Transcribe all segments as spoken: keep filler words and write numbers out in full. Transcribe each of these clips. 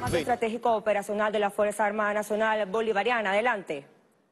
Sí. Estratégico operacional de la Fuerza Armada Nacional Bolivariana. Adelante.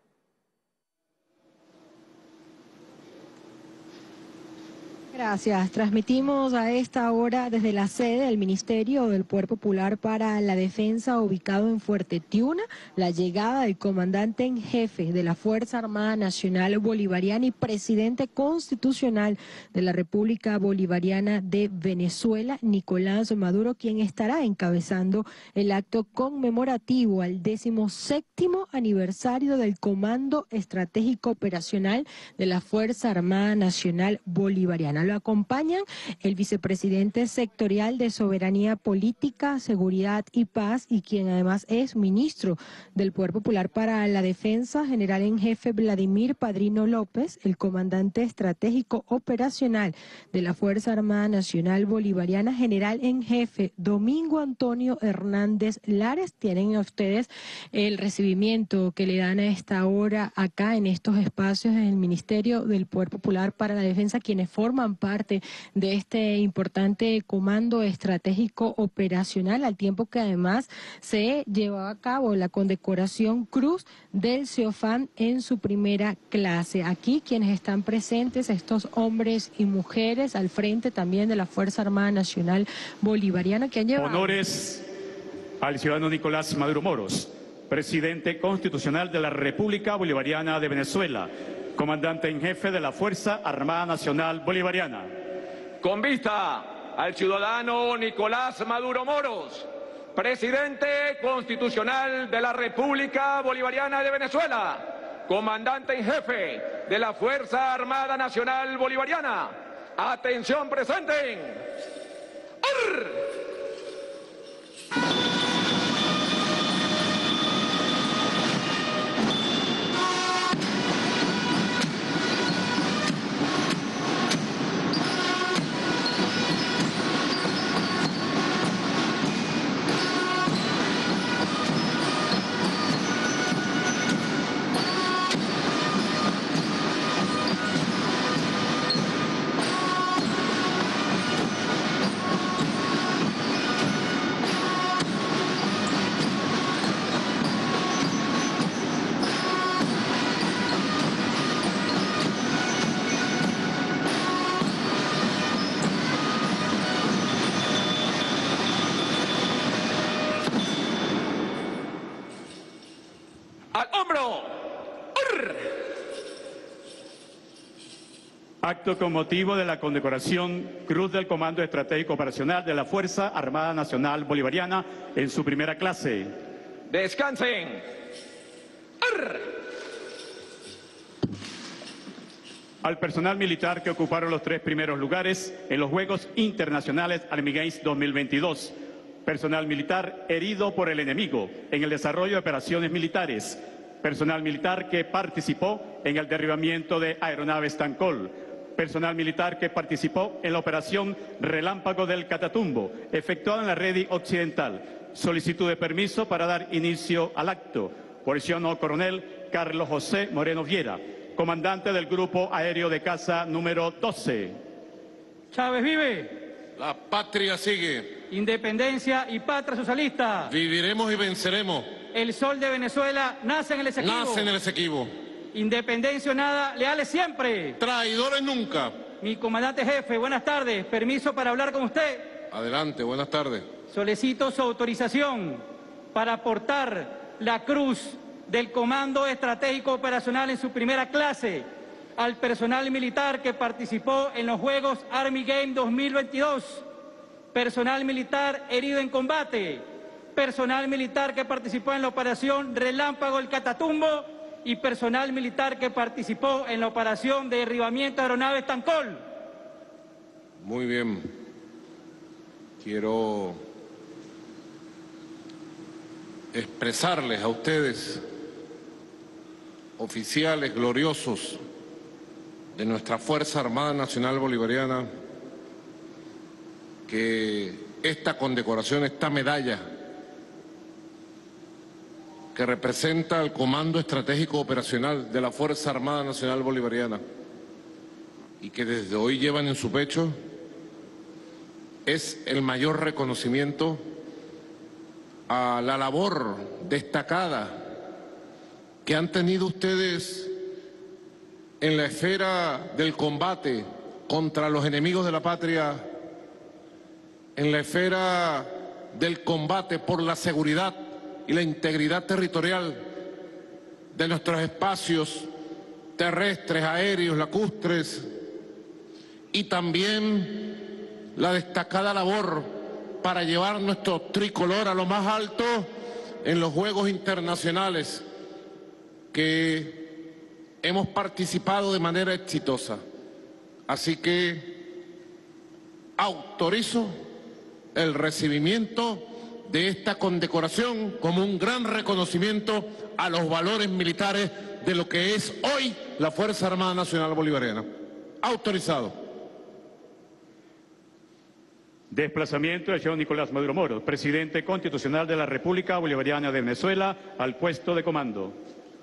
Gracias. Transmitimos a esta hora desde la sede del Ministerio del Poder Popular para la Defensa, ubicado en Fuerte Tiuna, la llegada del comandante en jefe de la Fuerza Armada Nacional Bolivariana y presidente constitucional de la República Bolivariana de Venezuela, Nicolás Maduro, quien estará encabezando el acto conmemorativo al decimoséptimo aniversario del Comando Estratégico Operacional de la Fuerza Armada Nacional Bolivariana. Lo acompañan el vicepresidente sectorial de Soberanía Política, Seguridad y Paz, y quien además es ministro del Poder Popular para la Defensa, general en jefe Vladimir Padrino López, el comandante estratégico operacional de la Fuerza Armada Nacional Bolivariana, general en jefe Domingo Antonio Hernández Lares. Tienen a ustedes el recibimiento que le dan a esta hora acá en estos espacios del Ministerio del Poder Popular para la Defensa, quienes forman parte de este importante comando estratégico operacional, al tiempo que además se llevaba a cabo la condecoración Cruz del CEOFAN en su primera clase. Aquí quienes están presentes, estos hombres y mujeres al frente también de la Fuerza Armada Nacional Bolivariana, que han llevado honores al ciudadano Nicolás Maduro Moros, presidente constitucional de la República Bolivariana de Venezuela, comandante en jefe de la Fuerza Armada Nacional Bolivariana. Con vista al ciudadano Nicolás Maduro Moros, presidente constitucional de la República Bolivariana de Venezuela, comandante en jefe de la Fuerza Armada Nacional Bolivariana. Atención, presenten. ¡Arr! ¡Al hombro! ¡Urr! Acto con motivo de la condecoración Cruz del Comando Estratégico Operacional de la Fuerza Armada Nacional Bolivariana en su primera clase. ¡Descansen! ¡Urr! Al personal militar que ocuparon los tres primeros lugares en los Juegos Internacionales Army Games dos mil veintidós. Personal militar herido por el enemigo en el desarrollo de operaciones militares. Personal militar que participó en el derribamiento de aeronaves Tancol. Personal militar que participó en la operación Relámpago del Catatumbo, efectuada en la Red Occidental. Solicitud de permiso para dar inicio al acto. Porciono Coronel Carlos José Moreno Viera, comandante del Grupo Aéreo de Caza número doce. Chávez vive. La patria sigue. Independencia y patria socialista. Viviremos y venceremos. El sol de Venezuela nace en el Esequibo. Nace en el Esequibo. Independencia o nada, leales siempre. Traidores nunca. Mi comandante jefe, buenas tardes. Permiso para hablar con usted. Adelante, buenas tardes. Solicito su autorización para aportar la cruz del Comando Estratégico Operacional en su primera clase al personal militar que participó en los Juegos Army Games dos mil veintidós. Personal militar herido en combate, personal militar que participó en la operación Relámpago del Catatumbo y personal militar que participó en la operación de derribamiento de aeronaves Tancol. Muy bien. Quiero expresarles a ustedes, oficiales gloriosos de nuestra Fuerza Armada Nacional Bolivariana, que esta condecoración, esta medalla, que representa el Comando Estratégico Operacional de la Fuerza Armada Nacional Bolivariana y que desde hoy llevan en su pecho, es el mayor reconocimiento a la labor destacada que han tenido ustedes en la esfera del combate contra los enemigos de la patria, en la esfera del combate por la seguridad y la integridad territorial de nuestros espacios terrestres, aéreos, lacustres, y también la destacada labor para llevar nuestro tricolor a lo más alto en los Juegos Internacionales que hemos participado de manera exitosa. Así que autorizo el recibimiento de esta condecoración como un gran reconocimiento a los valores militares de lo que es hoy la Fuerza Armada Nacional Bolivariana. Autorizado. Desplazamiento del señor Nicolás Maduro Moros, presidente constitucional de la República Bolivariana de Venezuela, al puesto de comando.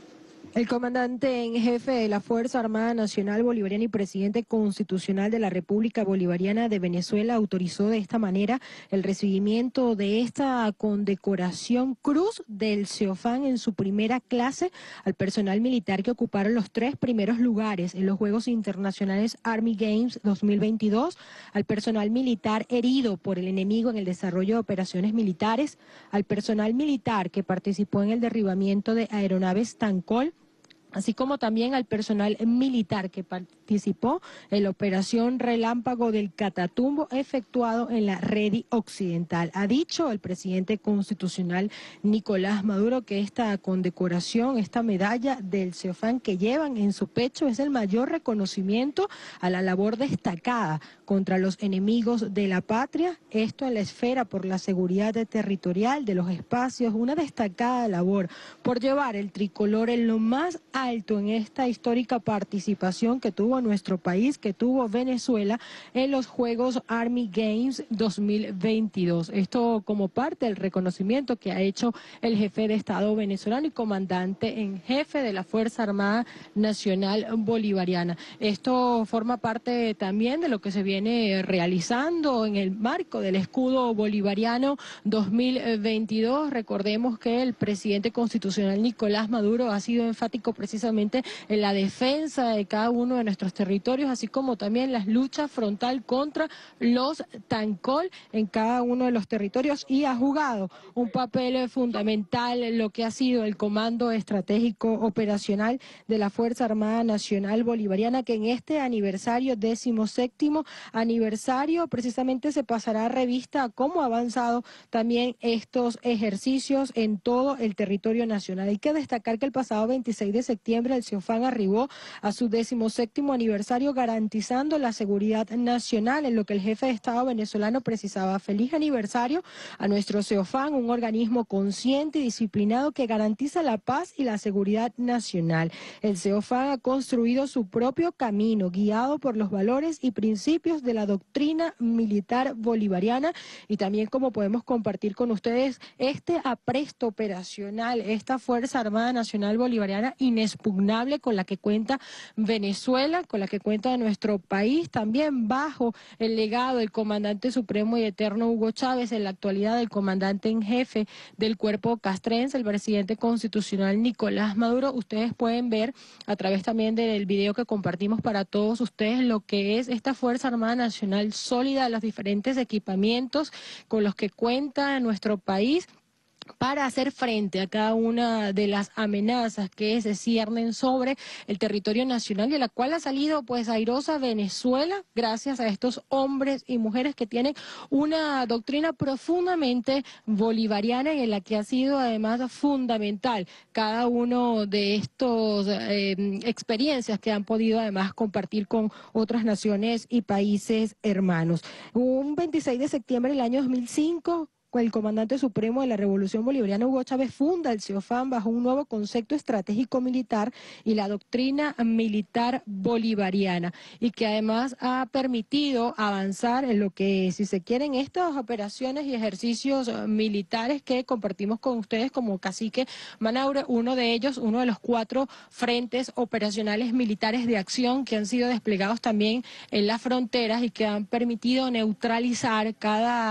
El comandante en jefe de la Fuerza Armada Nacional Bolivariana y presidente constitucional de la República Bolivariana de Venezuela autorizó de esta manera el recibimiento de esta condecoración Cruz del CEOFAN en su primera clase al personal militar que ocuparon los tres primeros lugares en los Juegos Internacionales Army Games dos mil veintidós, al personal militar herido por el enemigo en el desarrollo de operaciones militares, al personal militar que participó en el derribamiento de aeronaves Tancol, así como también al personal militar que participó en la operación Relámpago del Catatumbo efectuado en la Redi Occidental. Ha dicho el presidente constitucional Nicolás Maduro que esta condecoración, esta medalla del CEOFAN que llevan en su pecho es el mayor reconocimiento a la labor destacada contra los enemigos de la patria, esto en la esfera por la seguridad territorial de los espacios, una destacada labor por llevar el tricolor en lo más alto en esta histórica participación que tuvo nuestro país, que tuvo Venezuela en los Juegos Army Games dos mil veintidós. Esto como parte del reconocimiento que ha hecho el jefe de Estado venezolano y comandante en jefe de la Fuerza Armada Nacional Bolivariana. Esto forma parte también de lo que se viene realizando en el marco del escudo bolivariano dos mil veintidós. Recordemos que el presidente constitucional Nicolás Maduro ha sido enfático precisamente en la defensa de cada uno de nuestros territorios, así como también las luchas frontal contra los Tancol en cada uno de los territorios, y ha jugado un papel fundamental en lo que ha sido el Comando Estratégico Operacional de la Fuerza Armada Nacional Bolivariana, que en este aniversario, décimo séptimo aniversario, precisamente se pasará a revista a cómo ha avanzado también estos ejercicios en todo el territorio nacional. Hay que destacar que el pasado veintiséis de septiembre el CEOFAN arribó a su decimoséptimo aniversario garantizando la seguridad nacional, en lo que el jefe de Estado venezolano precisaba. Feliz aniversario a nuestro CEOFAN, un organismo consciente y disciplinado que garantiza la paz y la seguridad nacional. El CEOFAN ha construido su propio camino, guiado por los valores y principios de la doctrina militar bolivariana, y también, como podemos compartir con ustedes, este apresto operacional, esta Fuerza Armada Nacional Bolivariana inexpugnable con la que cuenta Venezuela, con la que cuenta nuestro país, también bajo el legado del comandante supremo y eterno Hugo Chávez, en la actualidad del comandante en jefe del cuerpo castrense, el presidente constitucional Nicolás Maduro. Ustedes pueden ver a través también del video que compartimos para todos ustedes lo que es esta Fuerza Armada Nacional sólida, los diferentes equipamientos con los que cuenta nuestro país para hacer frente a cada una de las amenazas que se ciernen sobre el territorio nacional, y a la cual ha salido pues airosa Venezuela gracias a estos hombres y mujeres que tienen una doctrina profundamente bolivariana y en la que ha sido además fundamental cada uno de estos eh, experiencias que han podido además compartir con otras naciones y países hermanos. Un veintiséis de septiembre del año dos mil cinco, el comandante supremo de la Revolución Bolivariana, Hugo Chávez, funda el CEOFAN bajo un nuevo concepto estratégico militar y la doctrina militar bolivariana, y que además ha permitido avanzar en lo que, si se quieren, estas operaciones y ejercicios militares que compartimos con ustedes como Cacique Manaure, uno de ellos, uno de los cuatro frentes operacionales militares de acción que han sido desplegados también en las fronteras y que han permitido neutralizar cada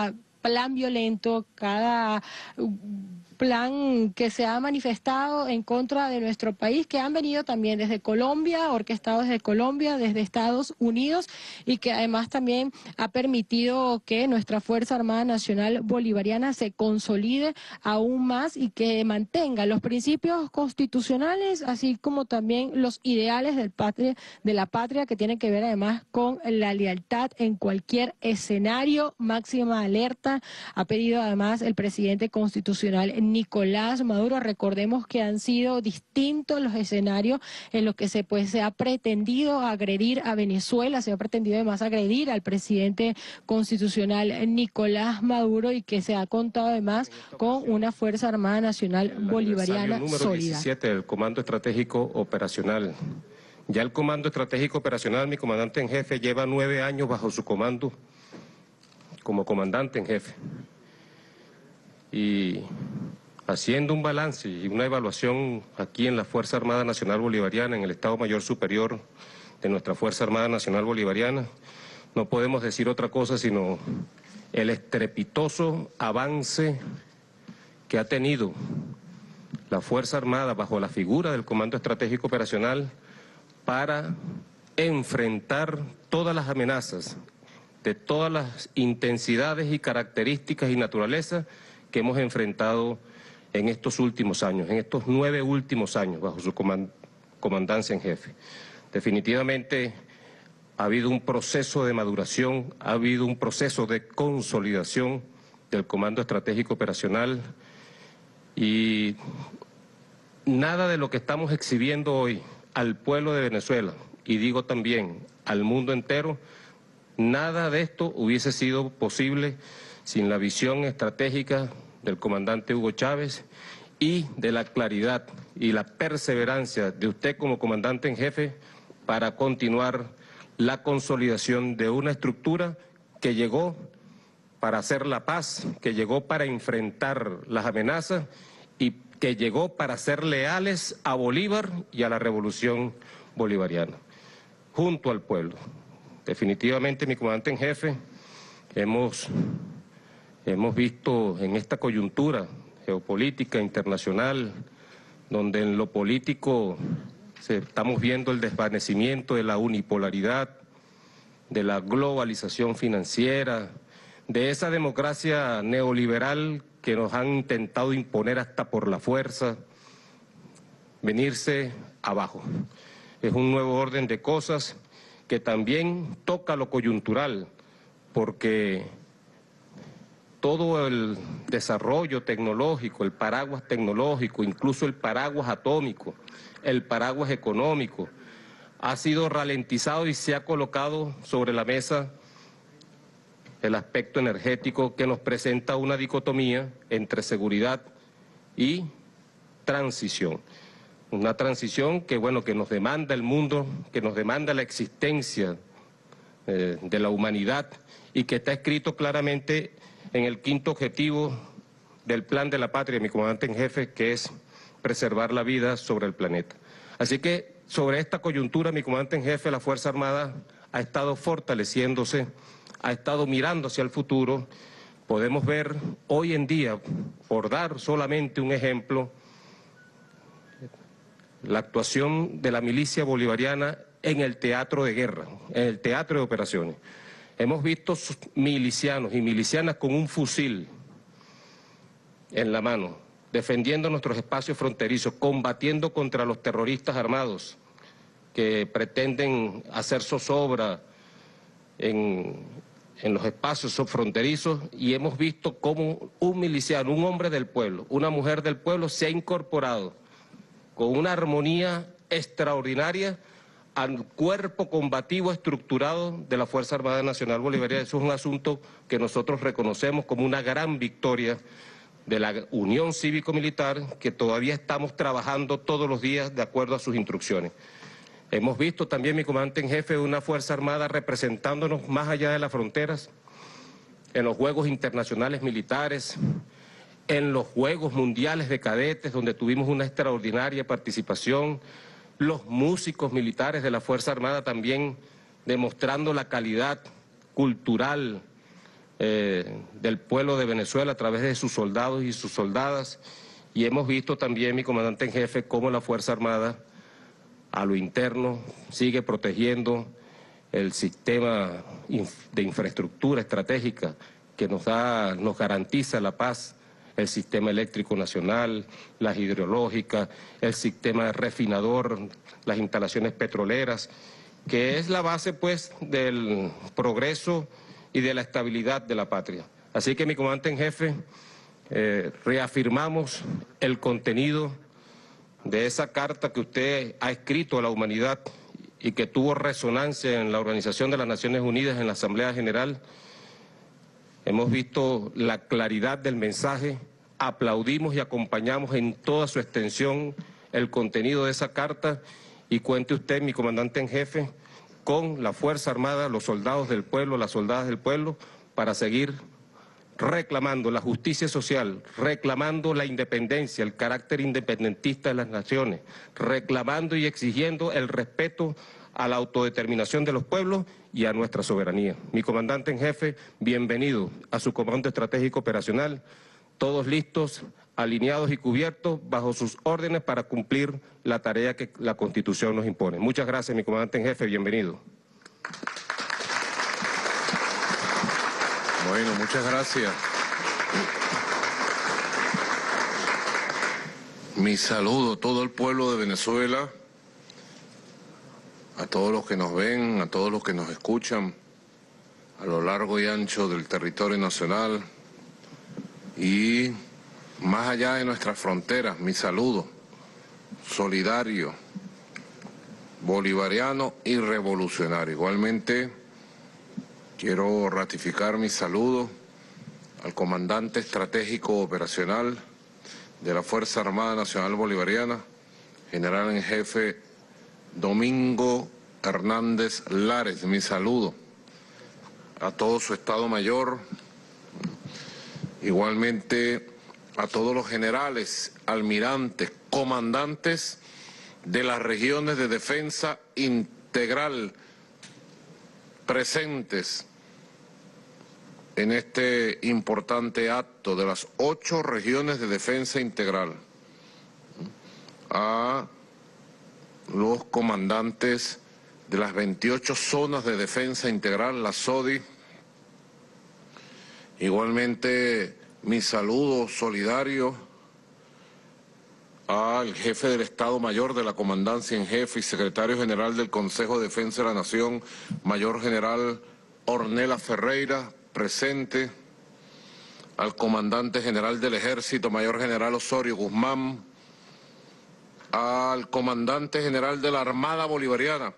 plan violento, cada plan que se ha manifestado en contra de nuestro país, que han venido también desde Colombia, orquestados desde Colombia, desde Estados Unidos, y que además también ha permitido que nuestra Fuerza Armada Nacional Bolivariana se consolide aún más y que mantenga los principios constitucionales, así como también los ideales del patria, de la patria, que tienen que ver además con la lealtad en cualquier escenario, máxima alerta. Ha pedido además el presidente constitucional Nicolás Maduro. Recordemos que han sido distintos los escenarios en los que se, pues, se ha pretendido agredir a Venezuela, se ha pretendido además agredir al presidente constitucional Nicolás Maduro, y que se ha contado además con una Fuerza Armada Nacional Bolivariana número sólida. diecisiete del Comando Estratégico Operacional. Ya el Comando Estratégico Operacional, mi comandante en jefe, lleva nueve años bajo su comando como comandante en jefe. Y haciendo un balance y una evaluación aquí en la Fuerza Armada Nacional Bolivariana, en el Estado Mayor Superior de nuestra Fuerza Armada Nacional Bolivariana, no podemos decir otra cosa sino el estrepitoso avance que ha tenido la Fuerza Armada bajo la figura del Comando Estratégico Operacional para enfrentar todas las amenazas de todas las intensidades y características y naturaleza que hemos enfrentado en estos últimos años, en estos nueve últimos años bajo su comand- comandancia en jefe. Definitivamente ha habido un proceso de maduración, ha habido un proceso de consolidación del Comando Estratégico Operacional, y nada de lo que estamos exhibiendo hoy al pueblo de Venezuela, y digo también al mundo entero, nada de esto hubiese sido posible sin la visión estratégica del comandante Hugo Chávez y de la claridad y la perseverancia de usted como comandante en jefe para continuar la consolidación de una estructura que llegó para hacer la paz, que llegó para enfrentar las amenazas y que llegó para ser leales a Bolívar y a la revolución bolivariana, junto al pueblo. Definitivamente, mi comandante en jefe, hemos, hemos visto en esta coyuntura geopolítica internacional, donde en lo político se, estamos viendo el desvanecimiento de la unipolaridad, de la globalización financiera, de esa democracia neoliberal que nos han intentado imponer hasta por la fuerza, venirse abajo. Es un nuevo orden de cosas que también toca lo coyuntural, porque todo el desarrollo tecnológico, el paraguas tecnológico, incluso el paraguas atómico, el paraguas económico, ha sido ralentizado y se ha colocado sobre la mesa el aspecto energético, que nos presenta una dicotomía entre seguridad y transición. Una transición que, bueno, que nos demanda el mundo, que nos demanda la existencia eh, de la humanidad, y que está escrito claramente en el quinto objetivo del Plan de la Patria, mi comandante en jefe, que es preservar la vida sobre el planeta. Así que sobre esta coyuntura, mi comandante en jefe, la Fuerza Armada ha estado fortaleciéndose, ha estado mirando hacia el futuro. Podemos ver hoy en día, por dar solamente un ejemplo, la actuación de la milicia bolivariana en el teatro de guerra, en el teatro de operaciones. Hemos visto milicianos y milicianas con un fusil en la mano, defendiendo nuestros espacios fronterizos, combatiendo contra los terroristas armados que pretenden hacer zozobra en, en los espacios fronterizos, y hemos visto cómo un miliciano, un hombre del pueblo, una mujer del pueblo se ha incorporado con una armonía extraordinaria al cuerpo combativo estructurado de la Fuerza Armada Nacional Bolivariana. Eso es un asunto que nosotros reconocemos como una gran victoria de la Unión Cívico-Militar, que todavía estamos trabajando todos los días de acuerdo a sus instrucciones. Hemos visto también, mi comandante en jefe, una Fuerza Armada representándonos más allá de las fronteras, en los Juegos Internacionales Militares, en los Juegos Mundiales de Cadetes, donde tuvimos una extraordinaria participación, los músicos militares de la Fuerza Armada también demostrando la calidad cultural, eh, del pueblo de Venezuela a través de sus soldados y sus soldadas, y hemos visto también, mi comandante en jefe, cómo la Fuerza Armada a lo interno sigue protegiendo el sistema de infraestructura estratégica que nos da, nos garantiza la paz, el sistema eléctrico nacional, las hidrológicas, el sistema refinador, las instalaciones petroleras, que es la base pues del progreso y de la estabilidad de la patria. Así que mi comandante en jefe, eh, reafirmamos el contenido de esa carta que usted ha escrito a la humanidad y que tuvo resonancia en la Organización de las Naciones Unidas en la Asamblea General. Hemos visto la claridad del mensaje, aplaudimos y acompañamos en toda su extensión el contenido de esa carta, y cuente usted, mi comandante en jefe, con la Fuerza Armada, los soldados del pueblo, las soldadas del pueblo, para seguir reclamando la justicia social, reclamando la independencia, el carácter independentista de las naciones, reclamando y exigiendo el respeto a la autodeterminación de los pueblos y a nuestra soberanía. Mi comandante en jefe, bienvenido a su Comando Estratégico Operacional, todos listos, alineados y cubiertos bajo sus órdenes para cumplir la tarea que la Constitución nos impone. Muchas gracias, mi comandante en jefe, bienvenido. Bueno, muchas gracias. Mi saludo a todo el pueblo de Venezuela, a todos los que nos ven, a todos los que nos escuchan, a lo largo y ancho del territorio nacional y más allá de nuestras fronteras. Mi saludo solidario, bolivariano y revolucionario. Igualmente, quiero ratificar mi saludo al comandante estratégico operacional de la Fuerza Armada Nacional Bolivariana, general en jefe Domingo Hernández Lares. Mi saludo a todo su Estado Mayor, igualmente a todos los generales, almirantes, comandantes de las regiones de defensa integral presentes en este importante acto de las ocho regiones de defensa integral, a los comandantes de las veintiocho zonas de defensa integral, la S O D I, igualmente mi saludo solidario al jefe del Estado Mayor de la Comandancia en Jefe y secretario general del Consejo de Defensa de la Nación, Mayor General Ornella Ferreira, presente, al comandante general del Ejército, Mayor General Osorio Guzmán, al comandante general de la Armada Bolivariana,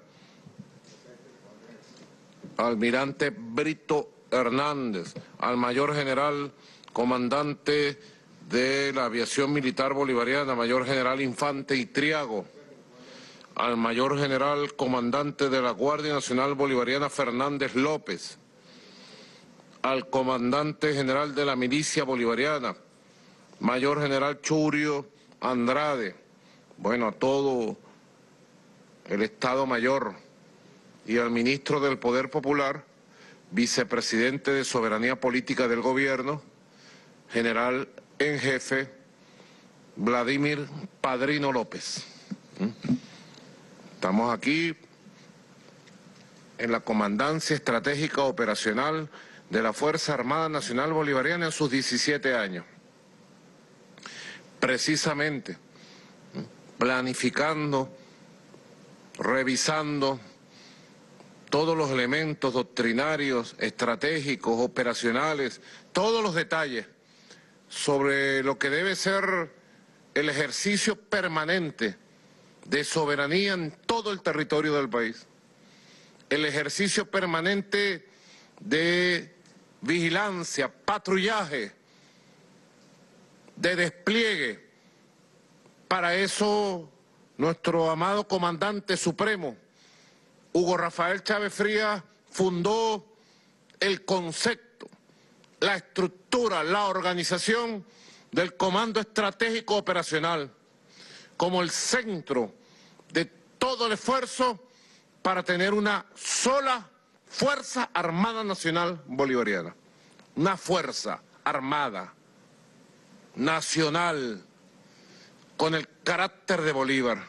almirante Brito Hernández, al Mayor General comandante de la Aviación Militar Bolivariana, Mayor General Infante Itriago, al Mayor General comandante de la Guardia Nacional Bolivariana Fernández López, al comandante general de la Milicia Bolivariana, Mayor General Churio Andrade, bueno, a todo el Estado Mayor, y al ministro del Poder Popular, vicepresidente de Soberanía Política del Gobierno, general en jefe Vladimir Padrino López. Estamos aquí en la Comandancia Estratégica Operacional de la Fuerza Armada Nacional Bolivariana en sus diecisiete años. Precisamente planificando, revisando todos los elementos doctrinarios, estratégicos, operacionales, todos los detalles sobre lo que debe ser el ejercicio permanente de soberanía en todo el territorio del país, el ejercicio permanente de vigilancia, patrullaje, de despliegue. Para eso nuestro amado comandante supremo, Hugo Rafael Chávez Frías, fundó el concepto, la estructura, la organización del Comando Estratégico Operacional como el centro de todo el esfuerzo para tener una sola Fuerza Armada Nacional Bolivariana. una fuerza armada, nacional, con el carácter de Bolívar,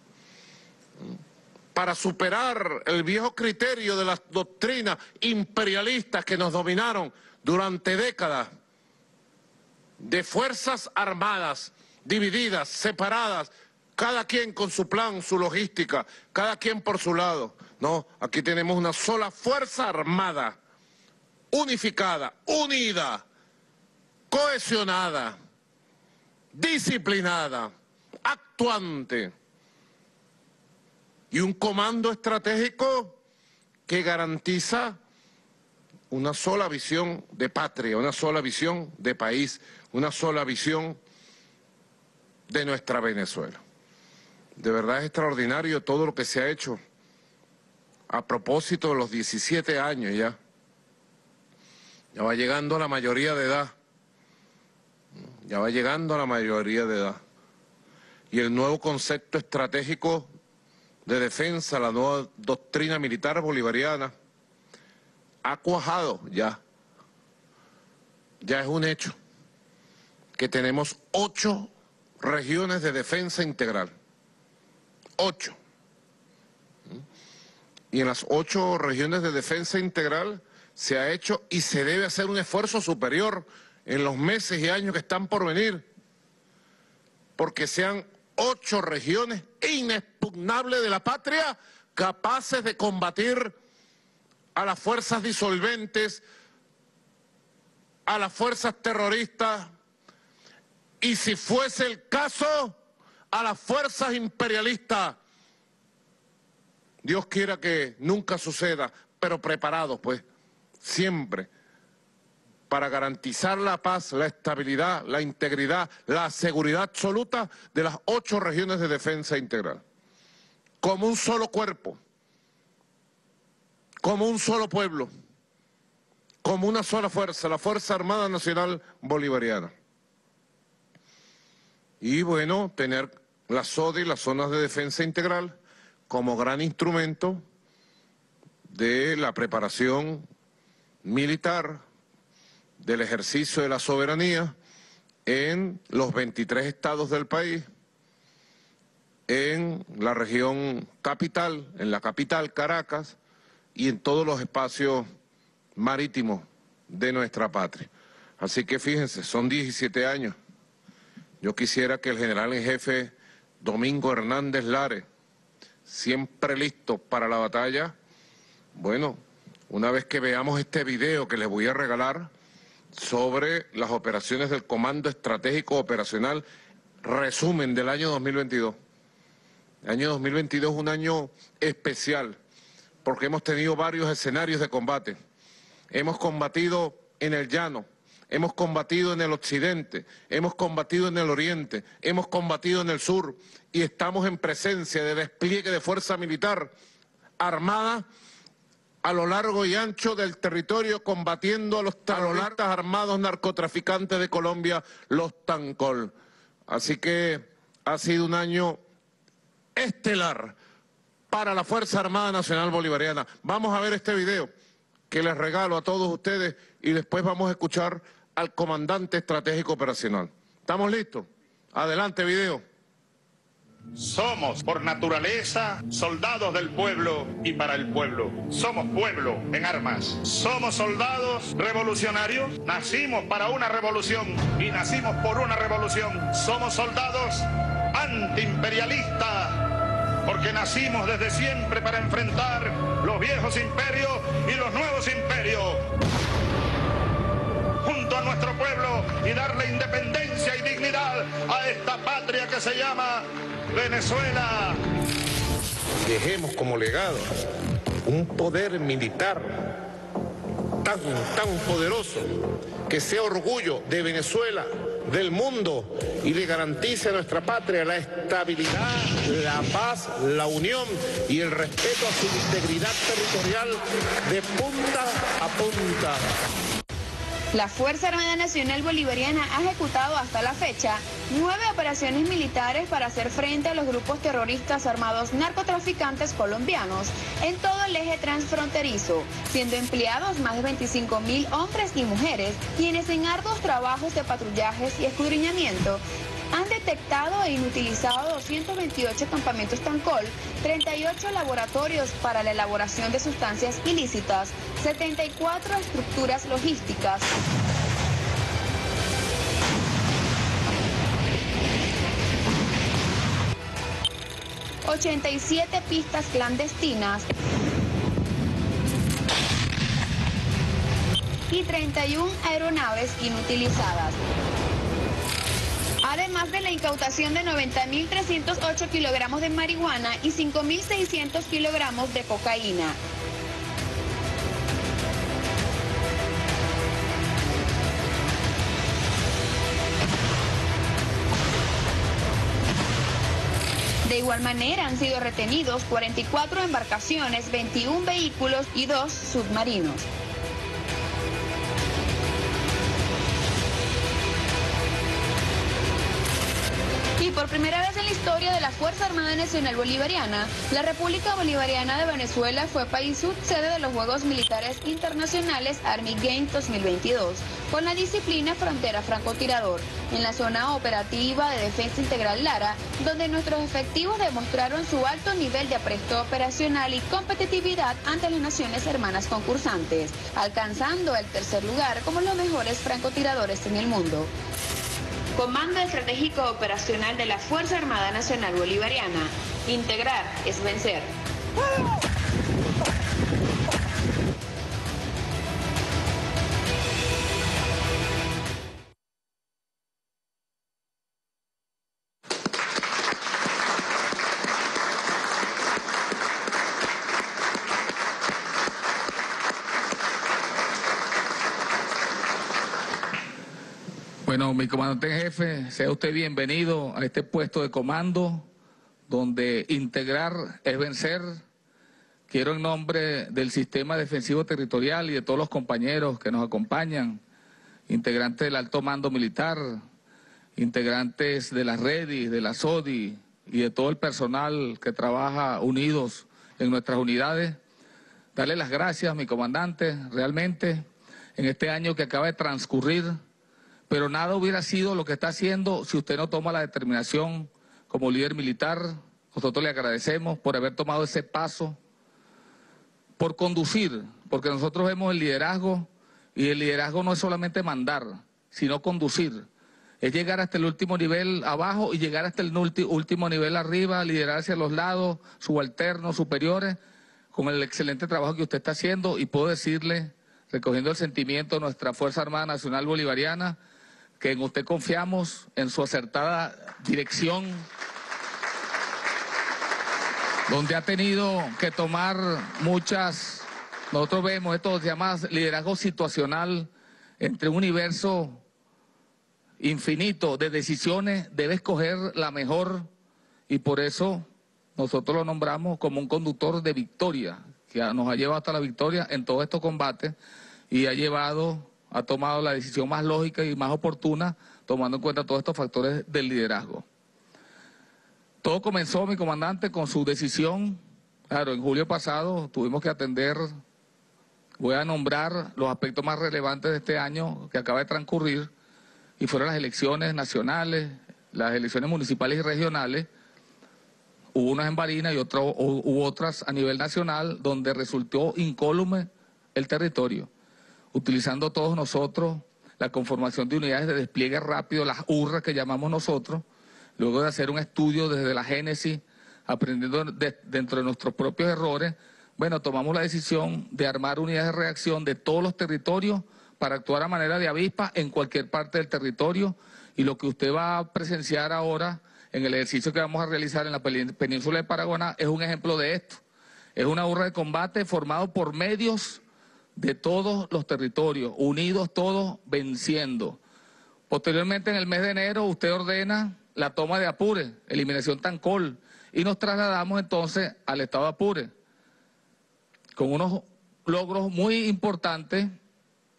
para superar el viejo criterio de las doctrinas imperialistas que nos dominaron durante décadas, de fuerzas armadas, divididas, separadas, cada quien con su plan, su logística, cada quien por su lado. No, aquí tenemos una sola fuerza armada, unificada, unida, cohesionada, disciplinada, actuante, y un comando estratégico que garantiza una sola visión de patria, una sola visión de país, una sola visión de nuestra Venezuela. De verdad es extraordinario todo lo que se ha hecho a propósito de los diecisiete años ya. Ya va llegando a la mayoría de edad. Ya va llegando a la mayoría de edad. Y el nuevo concepto estratégico de defensa, la nueva doctrina militar bolivariana, ha cuajado ya. Ya es un hecho que tenemos ocho regiones de defensa integral. Ocho. Y en las ocho regiones de defensa integral se ha hecho y se debe hacer un esfuerzo superior en los meses y años que están por venir, porque sean ocho regiones inexpugnables de la patria, capaces de combatir a las fuerzas disolventes, a las fuerzas terroristas, y si fuese el caso, a las fuerzas imperialistas. Dios quiera que nunca suceda, pero preparados, pues, siempre, para garantizar la paz, la estabilidad, la integridad, la seguridad absoluta de las ocho regiones de defensa integral. Como un solo cuerpo, como un solo pueblo, como una sola fuerza, la Fuerza Armada Nacional Bolivariana. Y bueno, tener la S O D I, las zonas de defensa integral, como gran instrumento de la preparación militar, del ejercicio de la soberanía en los veintitrés estados del país, en la región capital, en la capital Caracas y en todos los espacios marítimos de nuestra patria. Así que fíjense, son diecisiete años. Yo quisiera que el general en jefe Domingo Hernández Lare, siempre listo para la batalla, bueno, una vez que veamos este video que les voy a regalar sobre las operaciones del Comando Estratégico Operacional, resumen del año dos mil veintidós. El año dos mil veintidós es un año especial, porque hemos tenido varios escenarios de combate. Hemos combatido en el llano, hemos combatido en el occidente, hemos combatido en el oriente, hemos combatido en el sur, y estamos en presencia de despliegue de fuerza militar armada a lo largo y ancho del territorio, combatiendo a los terroristas armados narcotraficantes de Colombia, los Tancol. Así que ha sido un año estelar para la Fuerza Armada Nacional Bolivariana. Vamos a ver este video que les regalo a todos ustedes y después vamos a escuchar al comandante estratégico operacional. ¿Estamos listos? Adelante, video. Somos, por naturaleza, soldados del pueblo y para el pueblo. Somos pueblo en armas. Somos soldados revolucionarios. Nacimos para una revolución y nacimos por una revolución. Somos soldados antiimperialistas, porque nacimos desde siempre para enfrentar los viejos imperios y los nuevos imperios, junto a nuestro pueblo, y darle independencia y dignidad a esta patria que se llama Venezuela. Dejemos como legado un poder militar tan, tan poderoso que sea orgullo de Venezuela, del mundo, y le garantice a nuestra patria la estabilidad, la paz, la unión y el respeto a su integridad territorial de punta a punta. La Fuerza Armada Nacional Bolivariana ha ejecutado hasta la fecha nueve operaciones militares para hacer frente a los grupos terroristas armados narcotraficantes colombianos en todo el eje transfronterizo, siendo empleados más de veinticinco mil hombres y mujeres, quienes en arduos trabajos de patrullajes y escudriñamiento han detectado e inutilizado doscientos veintiocho campamentos Tancol, treinta y ocho laboratorios para la elaboración de sustancias ilícitas, setenta y cuatro estructuras logísticas, ochenta y siete pistas clandestinas y treinta y una aeronaves inutilizadas. Además de la incautación de noventa mil trescientos ocho kilogramos de marihuana y cinco mil seiscientos kilogramos de cocaína. De igual manera han sido retenidos cuarenta y cuatro embarcaciones, veintiún vehículos y dos submarinos. Y por primera vez en la historia de la Fuerza Armada Nacional Bolivariana, la República Bolivariana de Venezuela fue país sede de los Juegos Militares Internacionales Army Games dos mil veintidós, con la disciplina Frontera Francotirador, en la zona operativa de Defensa Integral Lara, donde nuestros efectivos demostraron su alto nivel de apresto operacional y competitividad ante las naciones hermanas concursantes, alcanzando el tercer lugar como los mejores francotiradores en el mundo. Comando Estratégico Operacional de la Fuerza Armada Nacional Bolivariana. Integrar es vencer. Bueno, mi comandante en jefe, sea usted bienvenido a este puesto de comando, donde integrar es vencer. Quiero en nombre del Sistema Defensivo Territorial y de todos los compañeros que nos acompañan, integrantes del Alto Mando Militar, integrantes de las REDI, de la SODI y de todo el personal que trabaja unidos en nuestras unidades, darle las gracias, mi comandante, realmente, en este año que acaba de transcurrir. Pero nada hubiera sido lo que está haciendo si usted no toma la determinación como líder militar. Nosotros le agradecemos por haber tomado ese paso, por conducir, porque nosotros vemos el liderazgo, y el liderazgo no es solamente mandar, sino conducir. Es llegar hasta el último nivel abajo y llegar hasta el último nivel arriba, liderar hacia los lados, subalternos, superiores, con el excelente trabajo que usted está haciendo. Y puedo decirle, recogiendo el sentimiento de nuestra Fuerza Armada Nacional Bolivariana, que en usted confiamos, en su acertada dirección, donde ha tenido que tomar muchas, nosotros vemos esto se llama liderazgo situacional, entre un universo infinito de decisiones, debe escoger la mejor, y por eso nosotros lo nombramos como un conductor de victoria, que nos ha llevado hasta la victoria en todos estos combates, y ha llevado... ha tomado la decisión más lógica y más oportuna, tomando en cuenta todos estos factores del liderazgo. Todo comenzó, mi comandante, con su decisión. Claro, en julio pasado tuvimos que atender, voy a nombrar los aspectos más relevantes de este año que acaba de transcurrir, y fueron las elecciones nacionales, las elecciones municipales y regionales. Hubo unas en Barinas y otro, hubo otras a nivel nacional, donde resultó incólume el territorio, utilizando todos nosotros la conformación de unidades de despliegue rápido, las U R R A que llamamos nosotros, luego de hacer un estudio desde la génesis, aprendiendo de, dentro de nuestros propios errores. Bueno, tomamos la decisión de armar unidades de reacción de todos los territorios para actuar a manera de avispa en cualquier parte del territorio, y lo que usted va a presenciar ahora en el ejercicio que vamos a realizar en la península de Paraguaná es un ejemplo de esto. Es una U R R A de combate formado por medios de todos los territorios, unidos todos, venciendo. Posteriormente, en el mes de enero, usted ordena la toma de Apure, eliminación Tancol, y nos trasladamos entonces al estado de Apure, con unos logros muy importantes,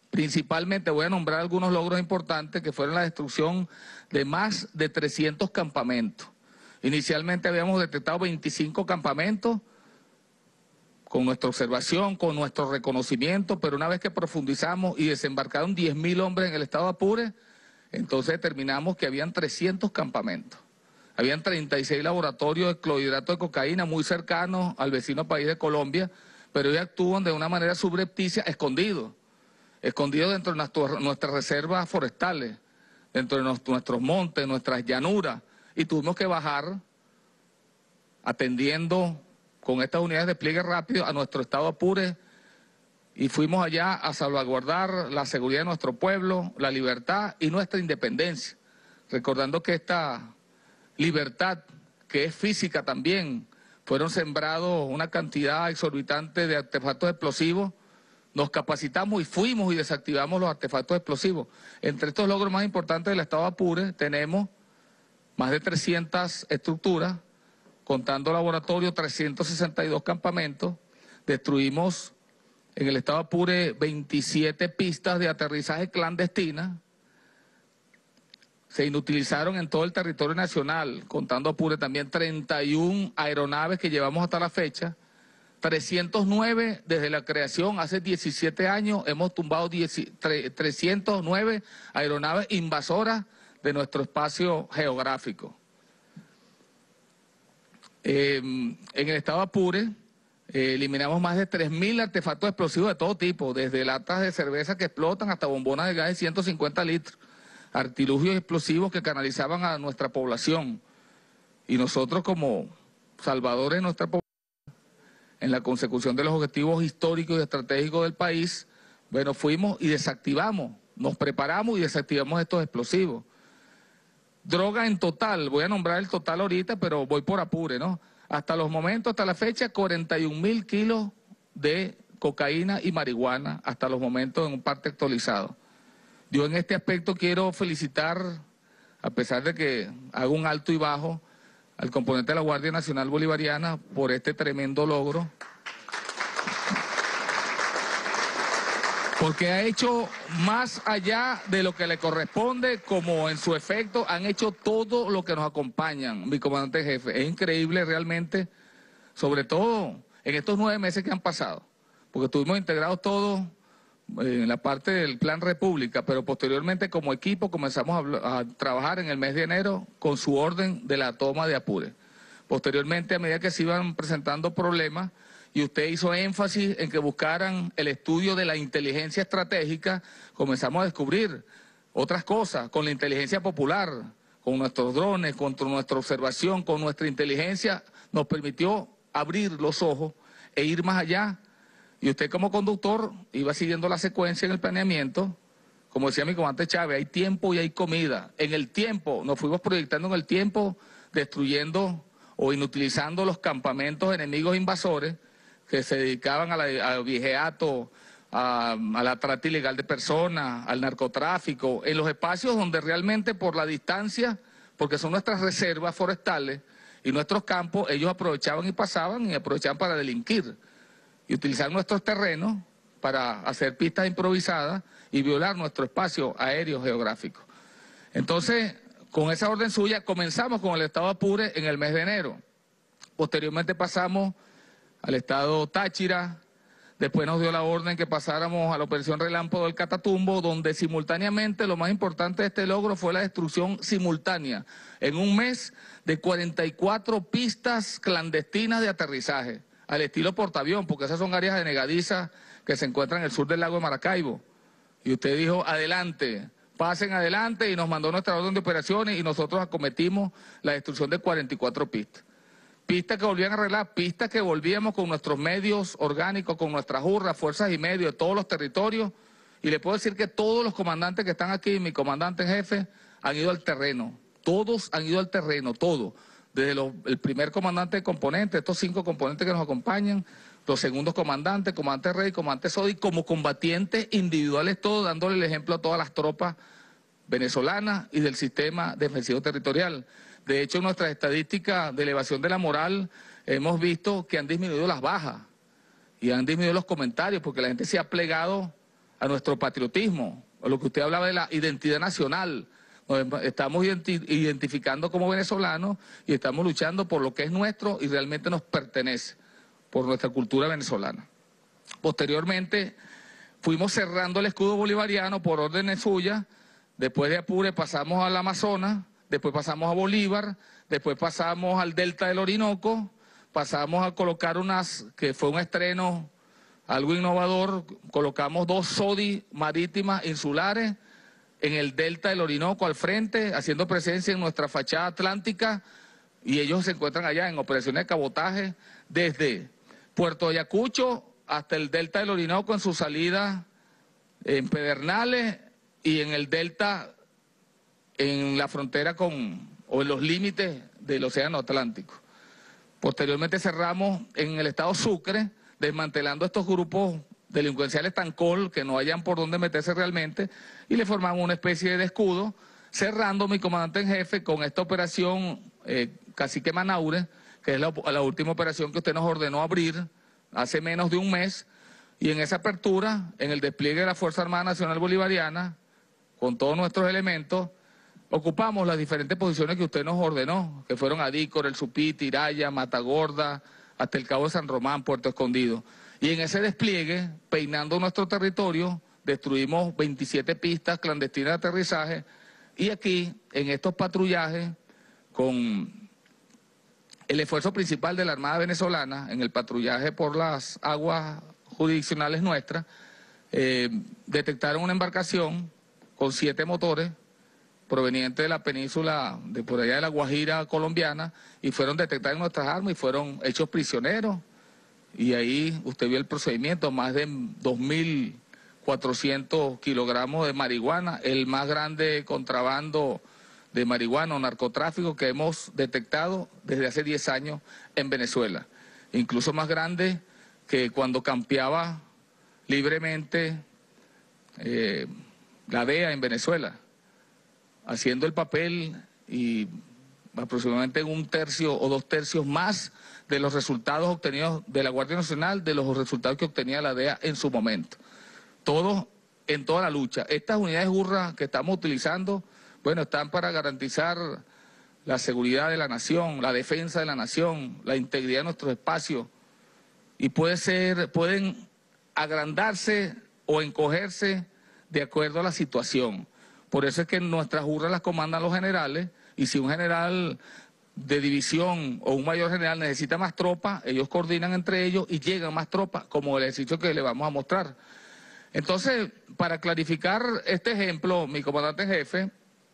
Principalmente voy a nombrar algunos logros importantes que fueron la destrucción de más de trescientos campamentos. Inicialmente habíamos detectado veinticinco campamentos con nuestra observación, con nuestro reconocimiento, pero una vez que profundizamos y desembarcaron diez mil hombres en el estado de Apure, entonces determinamos que habían trescientos campamentos. Habían treinta y seis laboratorios de clorhidrato de cocaína muy cercanos al vecino país de Colombia, pero ellos actúan de una manera subrepticia, escondidos. Escondidos dentro de nuestro, nuestras reservas forestales, dentro de nuestro, nuestros montes, nuestras llanuras, y tuvimos que bajar atendiendo con estas unidades de despliegue rápido a nuestro estado de Apure, y fuimos allá a salvaguardar la seguridad de nuestro pueblo, la libertad y nuestra independencia, recordando que esta libertad, que es física también, fueron sembrados una cantidad exorbitante de artefactos explosivos. Nos capacitamos y fuimos y desactivamos los artefactos explosivos. Entre estos logros más importantes del estado de Apure tenemos más de trescientas estructuras, contando laboratorios, trescientos sesenta y dos campamentos. Destruimos en el estado de Apure veintisiete pistas de aterrizaje clandestinas. Se inutilizaron en todo el territorio nacional, contando Apure también treinta y una aeronaves que llevamos hasta la fecha. trescientos nueve desde la creación, hace diecisiete años, hemos tumbado trescientos nueve aeronaves invasoras de nuestro espacio geográfico. Eh, en el estado de Apure eh, eliminamos más de tres mil artefactos explosivos de todo tipo, desde latas de cerveza que explotan hasta bombonas de gas de ciento cincuenta litros, artilugios explosivos que canalizaban a nuestra población. Y nosotros como salvadores de nuestra población, en la consecución de los objetivos históricos y estratégicos del país, bueno, fuimos y desactivamos, nos preparamos y desactivamos estos explosivos. Droga en total, voy a nombrar el total ahorita, pero voy por Apure, ¿no? Hasta los momentos, hasta la fecha, cuarenta y un mil kilos de cocaína y marihuana, hasta los momentos en un parte actualizado. Yo en este aspecto quiero felicitar, a pesar de que hago un alto y bajo, al componente de la Guardia Nacional Bolivariana por este tremendo logro, porque ha hecho más allá de lo que le corresponde, como en su efecto han hecho todo lo que nos acompañan, mi comandante jefe. Es increíble realmente, sobre todo en estos nueve meses que han pasado, porque estuvimos integrados todos en la parte del Plan República, pero posteriormente como equipo comenzamos a, a trabajar en el mes de enero con su orden de la toma de Apure. Posteriormente, a medida que se iban presentando problemas, y usted hizo énfasis en que buscaran el estudio de la inteligencia estratégica, comenzamos a descubrir otras cosas con la inteligencia popular, con nuestros drones, con nuestra observación, con nuestra inteligencia, nos permitió abrir los ojos e ir más allá. Y usted como conductor iba siguiendo la secuencia en el planeamiento. Como decía mi comandante Chávez, hay tiempo y hay comida. En el tiempo, nos fuimos proyectando en el tiempo, destruyendo o inutilizando los campamentos enemigos invasores que se dedicaban a la, al vigiato, a, a la trata ilegal de personas, al narcotráfico, en los espacios donde realmente por la distancia, porque son nuestras reservas forestales y nuestros campos, ellos aprovechaban y pasaban y aprovechaban para delinquir y utilizar nuestros terrenos para hacer pistas improvisadas y violar nuestro espacio aéreo geográfico. Entonces, con esa orden suya, comenzamos con el estado de Apure en el mes de enero. Posteriormente pasamos al estado Táchira, después nos dio la orden que pasáramos a la operación Relámpago del Catatumbo, donde simultáneamente lo más importante de este logro fue la destrucción simultánea, en un mes, de cuarenta y cuatro pistas clandestinas de aterrizaje, al estilo portaavión, porque esas son áreas denegadizas que se encuentran en el sur del lago de Maracaibo. Y usted dijo, adelante, pasen adelante, y nos mandó nuestra orden de operaciones y nosotros acometimos la destrucción de cuarenta y cuatro pistas. Pistas que volvían a arreglar, pistas que volvíamos con nuestros medios orgánicos, con nuestras hurras, fuerzas y medios de todos los territorios. Y le puedo decir que todos los comandantes que están aquí, mi comandante en jefe, han ido al terreno. Todos han ido al terreno, todos. Desde los, el primer comandante de componentes, estos cinco componentes que nos acompañan, los segundos comandantes, comandante Rey, comandante Sodi, como combatientes individuales todos, dándole el ejemplo a todas las tropas venezolanas y del sistema defensivo territorial. De hecho, en nuestras estadísticas de elevación de la moral, hemos visto que han disminuido las bajas y han disminuido los comentarios, porque la gente se ha plegado a nuestro patriotismo, a lo que usted hablaba de la identidad nacional. Nos estamos identi- identificando como venezolanos y estamos luchando por lo que es nuestro y realmente nos pertenece, por nuestra cultura venezolana. Posteriormente, fuimos cerrando el escudo bolivariano por órdenes suyas. Después de Apure pasamos al Amazonas, después pasamos a Bolívar, después pasamos al Delta del Orinoco, pasamos a colocar unas, que fue un estreno algo innovador, colocamos dos SODI marítimas insulares en el Delta del Orinoco al frente, haciendo presencia en nuestra fachada atlántica, y ellos se encuentran allá en operaciones de cabotaje desde Puerto Ayacucho hasta el Delta del Orinoco en su salida en Pedernales y en el Delta en la frontera con, o en los límites del Océano Atlántico. Posteriormente cerramos en el estado Sucre, desmantelando estos grupos delincuenciales tan col que no hayan por dónde meterse realmente, y le formamos una especie de escudo, cerrando mi comandante en jefe con esta operación eh, Cacique Manaure, que es la, la última operación que usted nos ordenó abrir hace menos de un mes, y en esa apertura, en el despliegue de la Fuerza Armada Nacional Bolivariana, con todos nuestros elementos, ocupamos las diferentes posiciones que usted nos ordenó, que fueron Adícor, El Supí, Tiraya, Matagorda, hasta el Cabo de San Román, Puerto Escondido. Y en ese despliegue, peinando nuestro territorio, destruimos veintisiete pistas clandestinas de aterrizaje, y aquí, en estos patrullajes, con el esfuerzo principal de la Armada Venezolana, en el patrullaje por las aguas jurisdiccionales nuestras, eh, detectaron una embarcación con siete motores, proveniente de la península, de por allá de la Guajira colombiana, y fueron detectadas en nuestras armas y fueron hechos prisioneros. Y ahí usted vio el procedimiento, más de dos mil cuatrocientos kilogramos de marihuana, el más grande contrabando de marihuana o narcotráfico que hemos detectado desde hace diez años en Venezuela. Incluso más grande que cuando campeaba libremente eh, la D E A en Venezuela, haciendo el papel y aproximadamente un tercio o dos tercios más de los resultados obtenidos de la Guardia Nacional, de los resultados que obtenía la D E A en su momento. Todo en toda la lucha. Estas unidades GURRA que estamos utilizando, bueno, están para garantizar la seguridad de la nación, la defensa de la nación, la integridad de nuestros espacios, y puede ser, pueden agrandarse o encogerse de acuerdo a la situación. Por eso es que nuestras GURRA las comandan los generales, y si un general de división o un mayor general necesita más tropas, ellos coordinan entre ellos y llegan más tropas, como el ejercicio que le vamos a mostrar. Entonces, para clarificar este ejemplo, mi comandante en jefe,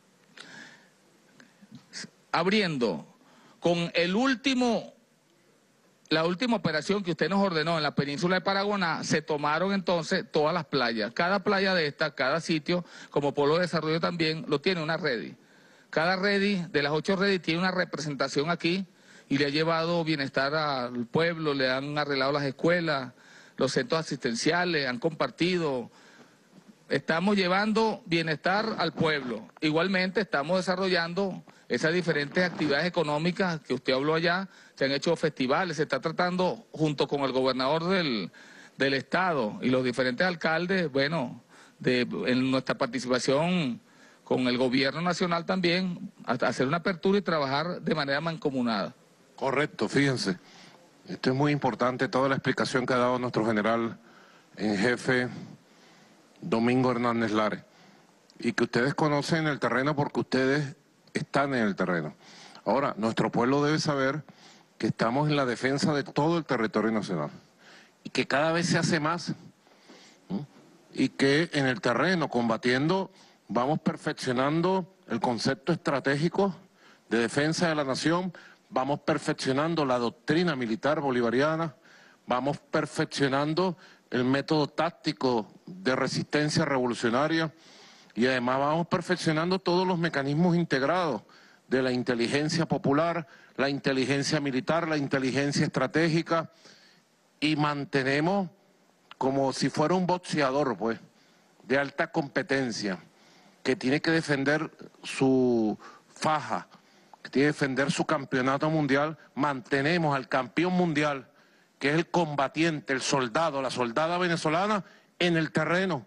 abriendo con el último, la última operación que usted nos ordenó en la península de Paraguaná, se tomaron entonces todas las playas. Cada playa de esta, cada sitio, como Polo de Desarrollo también, lo tiene una redi. Cada redi, de las ocho redis, tiene una representación aquí y le ha llevado bienestar al pueblo, le han arreglado las escuelas, los centros asistenciales, han compartido. Estamos llevando bienestar al pueblo. Igualmente estamos desarrollando esas diferentes actividades económicas que usted habló allá. Se han hecho festivales, se está tratando junto con el gobernador del, del estado y los diferentes alcaldes, bueno, de, en nuestra participación con el gobierno nacional también, hasta hacer una apertura y trabajar de manera mancomunada. Correcto, fíjense. Esto es muy importante, toda la explicación que ha dado nuestro general en jefe Domingo Hernández Lares, y que ustedes conocen el terreno porque ustedes están en el terreno. Ahora, nuestro pueblo debe saber que estamos en la defensa de todo el territorio nacional y que cada vez se hace más, ¿sí? Y que en el terreno, combatiendo, vamos perfeccionando el concepto estratégico de defensa de la nación, vamos perfeccionando la doctrina militar bolivariana, vamos perfeccionando el método táctico de resistencia revolucionaria y además vamos perfeccionando todos los mecanismos integrados de la inteligencia popular, la inteligencia militar, la inteligencia estratégica, y mantenemos como si fuera un boxeador, pues, de alta competencia, que tiene que defender su faja, que tiene que defender su campeonato mundial. Mantenemos al campeón mundial, que es el combatiente, el soldado, la soldada venezolana, en el terreno,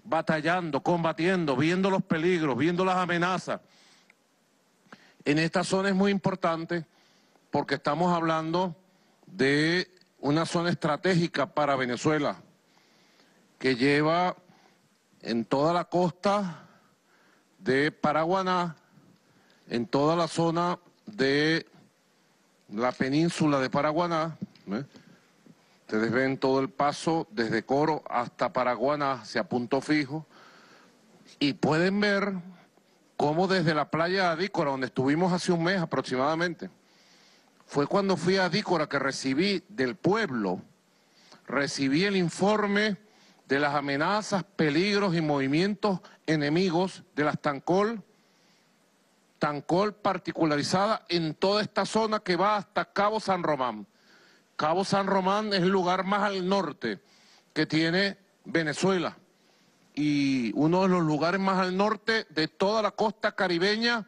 batallando, combatiendo, viendo los peligros, viendo las amenazas. En esta zona es muy importante porque estamos hablando de una zona estratégica para Venezuela que lleva en toda la costa de Paraguaná, en toda la zona de la península de Paraguaná, ¿eh? Ustedes ven todo el paso desde Coro hasta Paraguaná hacia Punto Fijo y pueden ver cómo desde la playa de Adícora, donde estuvimos hace un mes aproximadamente, fue cuando fui a Adícora que recibí del pueblo, recibí el informe de las amenazas, peligros y movimientos enemigos de las Tancol, Tancol particularizada en toda esta zona que va hasta Cabo San Román. Cabo San Román es el lugar más al norte que tiene Venezuela y uno de los lugares más al norte de toda la costa caribeña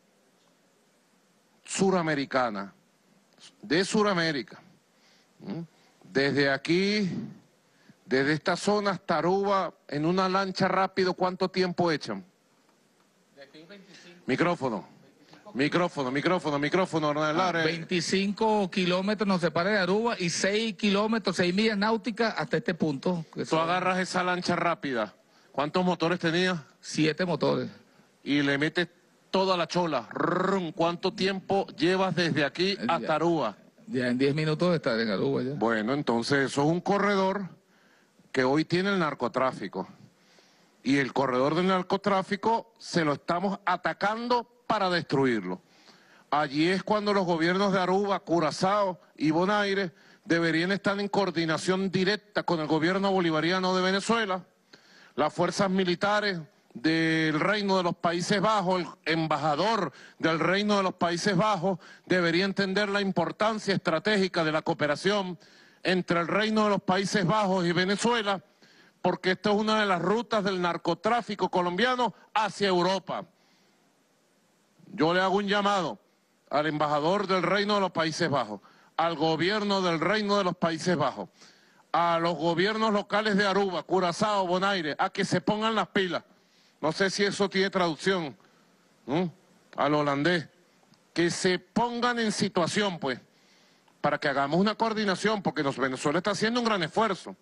suramericana, de Suramérica. Desde aquí, desde esta zona hasta Aruba, en una lancha rápido, ¿cuánto tiempo echan? De aquí veinticinco. Micrófono. Micrófono, micrófono, micrófono, Ornelar. veinticinco kilómetros nos separa de Aruba y seis kilómetros, seis millas náuticas hasta este punto. Tú son... agarras esa lancha rápida. ¿Cuántos motores tenía? Siete motores. Y le metes toda la chola. ¿Cuánto tiempo llevas desde aquí hasta ya, Aruba? Ya en diez minutos estar en Aruba ya. Bueno, entonces eso es un corredor que hoy tiene el narcotráfico. Y el corredor del narcotráfico se lo estamos atacando para destruirlo. Allí es cuando los gobiernos de Aruba, Curazao y Bonaire deberían estar en coordinación directa con el gobierno bolivariano de Venezuela, las fuerzas militares del Reino de los Países Bajos, el embajador del Reino de los Países Bajos debería entender la importancia estratégica de la cooperación entre el Reino de los Países Bajos y Venezuela, porque esta es una de las rutas del narcotráfico colombiano hacia Europa. Yo le hago un llamado al embajador del Reino de los Países Bajos, al gobierno del Reino de los Países Bajos, a los gobiernos locales de Aruba, Curazao, Bonaire, a que se pongan las pilas. No sé si eso tiene traducción, ¿no?, al holandés. Que se pongan en situación, pues, para que hagamos una coordinación, porque nos, Venezuela está haciendo un gran esfuerzo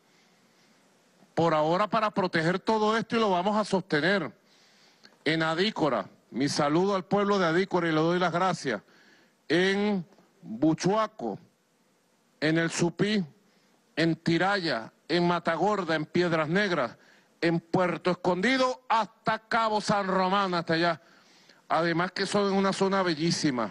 por ahora para proteger todo esto y lo vamos a sostener. En Adícora, mi saludo al pueblo de Adícora y le doy las gracias. En Buchuaco, en El Supí, en Tiraya, en Matagorda, en Piedras Negras, en Puerto Escondido, hasta Cabo San Román, hasta allá. Además que son una zona bellísima.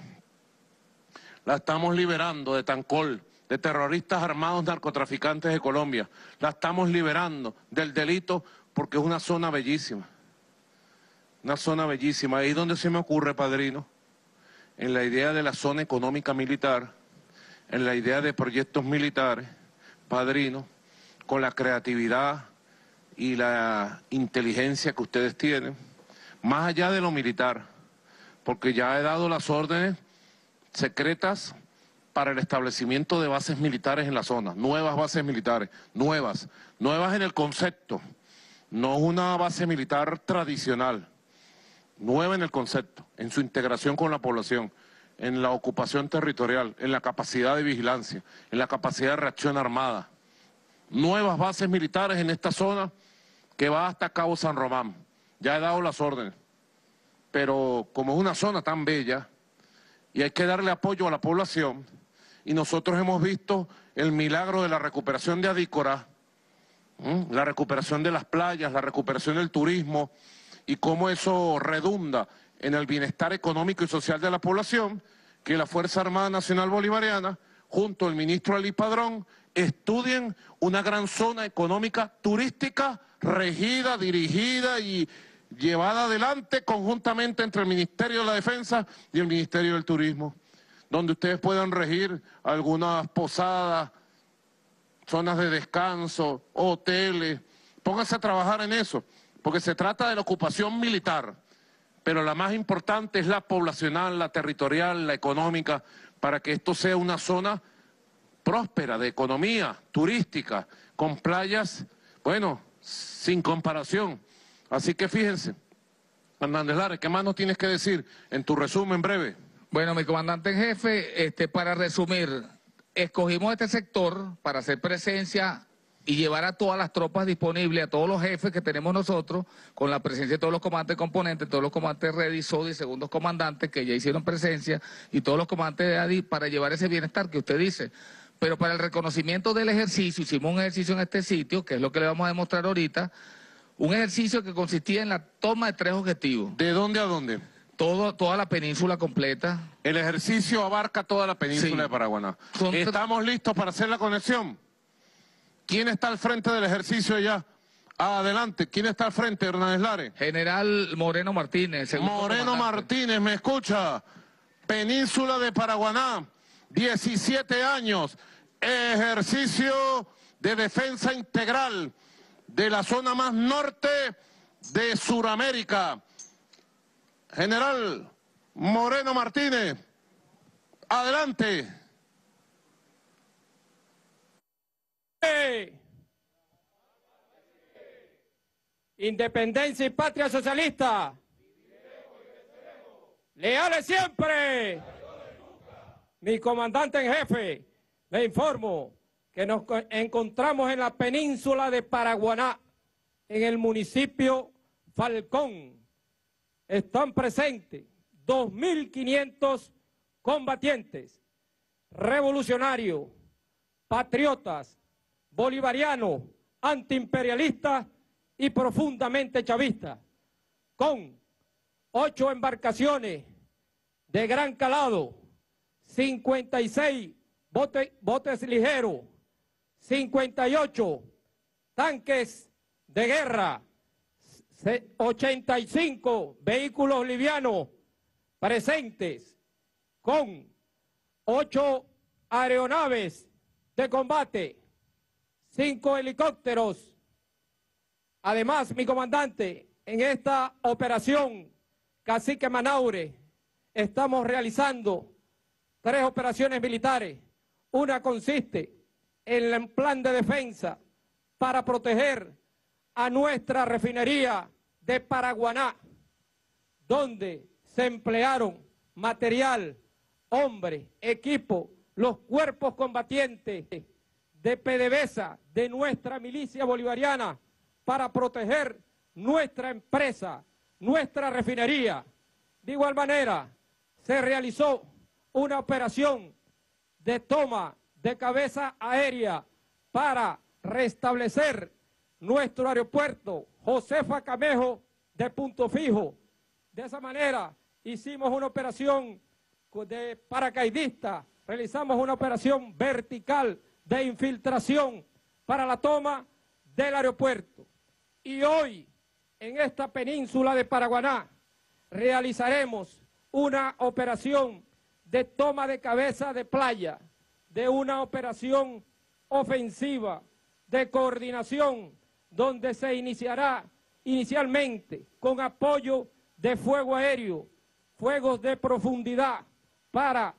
La estamos liberando de Tancol, de terroristas armados narcotraficantes de Colombia. La estamos liberando del delito porque es una zona bellísima. Una zona bellísima. Ahí es donde se me ocurre, padrino, en la idea de la zona económica militar, en la idea de proyectos militares, padrino, con la creatividad y la inteligencia que ustedes tienen, más allá de lo militar, porque ya he dado las órdenes secretas para el establecimiento de bases militares en la zona, nuevas bases militares, nuevas, nuevas en el concepto, no una base militar tradicional, nueva en el concepto, en su integración con la población, en la ocupación territorial, en la capacidad de vigilancia, en la capacidad de reacción armada. Nuevas bases militares en esta zona que va hasta Cabo San Román. Ya he dado las órdenes, pero como es una zona tan bella y hay que darle apoyo a la población, y nosotros hemos visto el milagro de la recuperación de Adícora, ¿eh? la recuperación de las playas, la recuperación del turismo, y cómo eso redunda en el bienestar económico y social de la población, que la Fuerza Armada Nacional Bolivariana, junto al ministro Ali Padrón, estudien una gran zona económica turística regida, dirigida y llevada adelante conjuntamente entre el Ministerio de la Defensa y el Ministerio del Turismo, donde ustedes puedan regir algunas posadas, zonas de descanso, hoteles. Pónganse a trabajar en eso, porque se trata de la ocupación militar, pero la más importante es la poblacional, la territorial, la económica, para que esto sea una zona próspera de economía turística, con playas, bueno, sin comparación. Así que fíjense, Hernández Lara, ¿qué más nos tienes que decir en tu resumen breve? Bueno, mi comandante en jefe, este, para resumir, escogimos este sector para hacer presencia y llevar a todas las tropas disponibles, a todos los jefes que tenemos nosotros, con la presencia de todos los comandantes componentes, todos los comandantes Ready, Sodi y segundos comandantes que ya hicieron presencia, y todos los comandantes de A D I, para llevar ese bienestar que usted dice. Pero para el reconocimiento del ejercicio, hicimos un ejercicio en este sitio, que es lo que le vamos a demostrar ahorita, un ejercicio que consistía en la toma de tres objetivos. ¿De dónde a dónde? Todo, toda la península completa. El ejercicio abarca toda la península Sí. de Paraguaná. Son- ¿Estamos listos para hacer la conexión? ¿Quién está al frente del ejercicio allá? Adelante. ¿Quién está al frente, Hernández Lara? General Moreno Martínez. segundo Moreno comandante. Martínez, ¿me escucha? Península de Paraguaná, diecisiete años, ejercicio de defensa integral de la zona más norte de Sudamérica. General Moreno Martínez, adelante. Independencia y patria socialista. Leales siempre. Mi comandante en jefe, le informo que nos co- encontramos en la península de Paraguaná, en el municipio Falcón. Están presentes dos mil quinientos combatientes, revolucionarios, patriotas, bolivarianos, antiimperialistas y profundamente chavistas, con ocho embarcaciones de gran calado, cincuenta y seis bote, botes ligeros, cincuenta y ocho tanques de guerra, se- ochenta y cinco vehículos livianos presentes, con ocho aeronaves de combate, cinco helicópteros. Además, mi comandante, en esta operación Cacique Manaure estamos realizando tres operaciones militares. Una consiste en el plan de defensa para proteger a nuestra refinería de Paraguaná, donde se emplearon material, hombres, equipo, los cuerpos combatientes de PDVSA, de nuestra milicia bolivariana, para proteger nuestra empresa, nuestra refinería. De igual manera, se realizó una operación de toma de cabeza aérea para restablecer nuestro aeropuerto Josefa Camejo de Punto Fijo. De esa manera hicimos una operación de paracaidistas, realizamos una operación vertical de infiltración para la toma del aeropuerto. Y hoy, en esta península de Paraguaná, realizaremos una operación de toma de cabeza de playa, de una operación ofensiva de coordinación, donde se iniciará inicialmente con apoyo de fuego aéreo, fuegos de profundidad para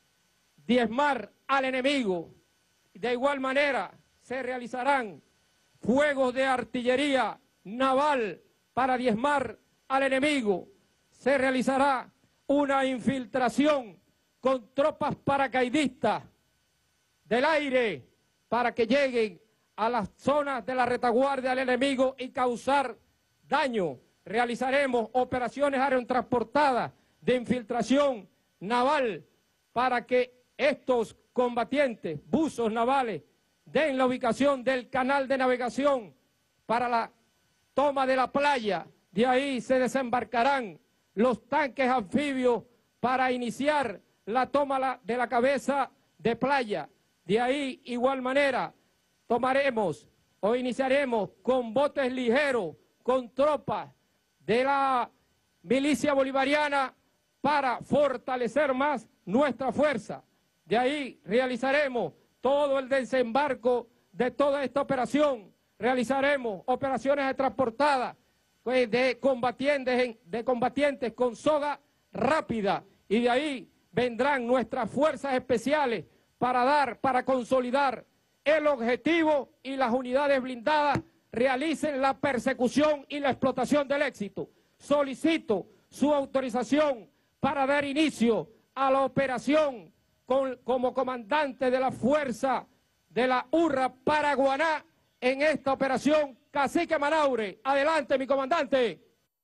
diezmar al enemigo. De igual manera se realizarán fuegos de artillería naval para diezmar al enemigo. Se realizará una infiltración con tropas paracaidistas del aire para que lleguen a las zonas de la retaguardia del enemigo y causar daño. Realizaremos operaciones aerotransportadas de infiltración naval para que estos combatientes, buzos navales, den la ubicación del canal de navegación para la toma de la playa. De ahí se desembarcarán los tanques anfibios para iniciar la toma de la cabeza de playa. De ahí, igual manera, tomaremos o iniciaremos con botes ligeros, con tropas de la milicia bolivariana para fortalecer más nuestra fuerza. De ahí realizaremos todo el desembarco de toda esta operación. Realizaremos operaciones transportadas pues, de, combatientes, de combatientes con soga rápida, y de ahí vendrán nuestras fuerzas especiales para dar, para consolidar el objetivo y las unidades blindadas realicen la persecución y la explotación del éxito. Solicito su autorización para dar inicio a la operación con, como comandante de la fuerza de la URRA Paraguaná en esta operación. Cacique Manaure, adelante mi comandante.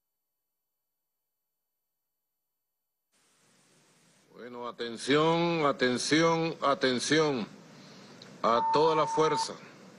Bueno, atención, atención, atención a toda la fuerza,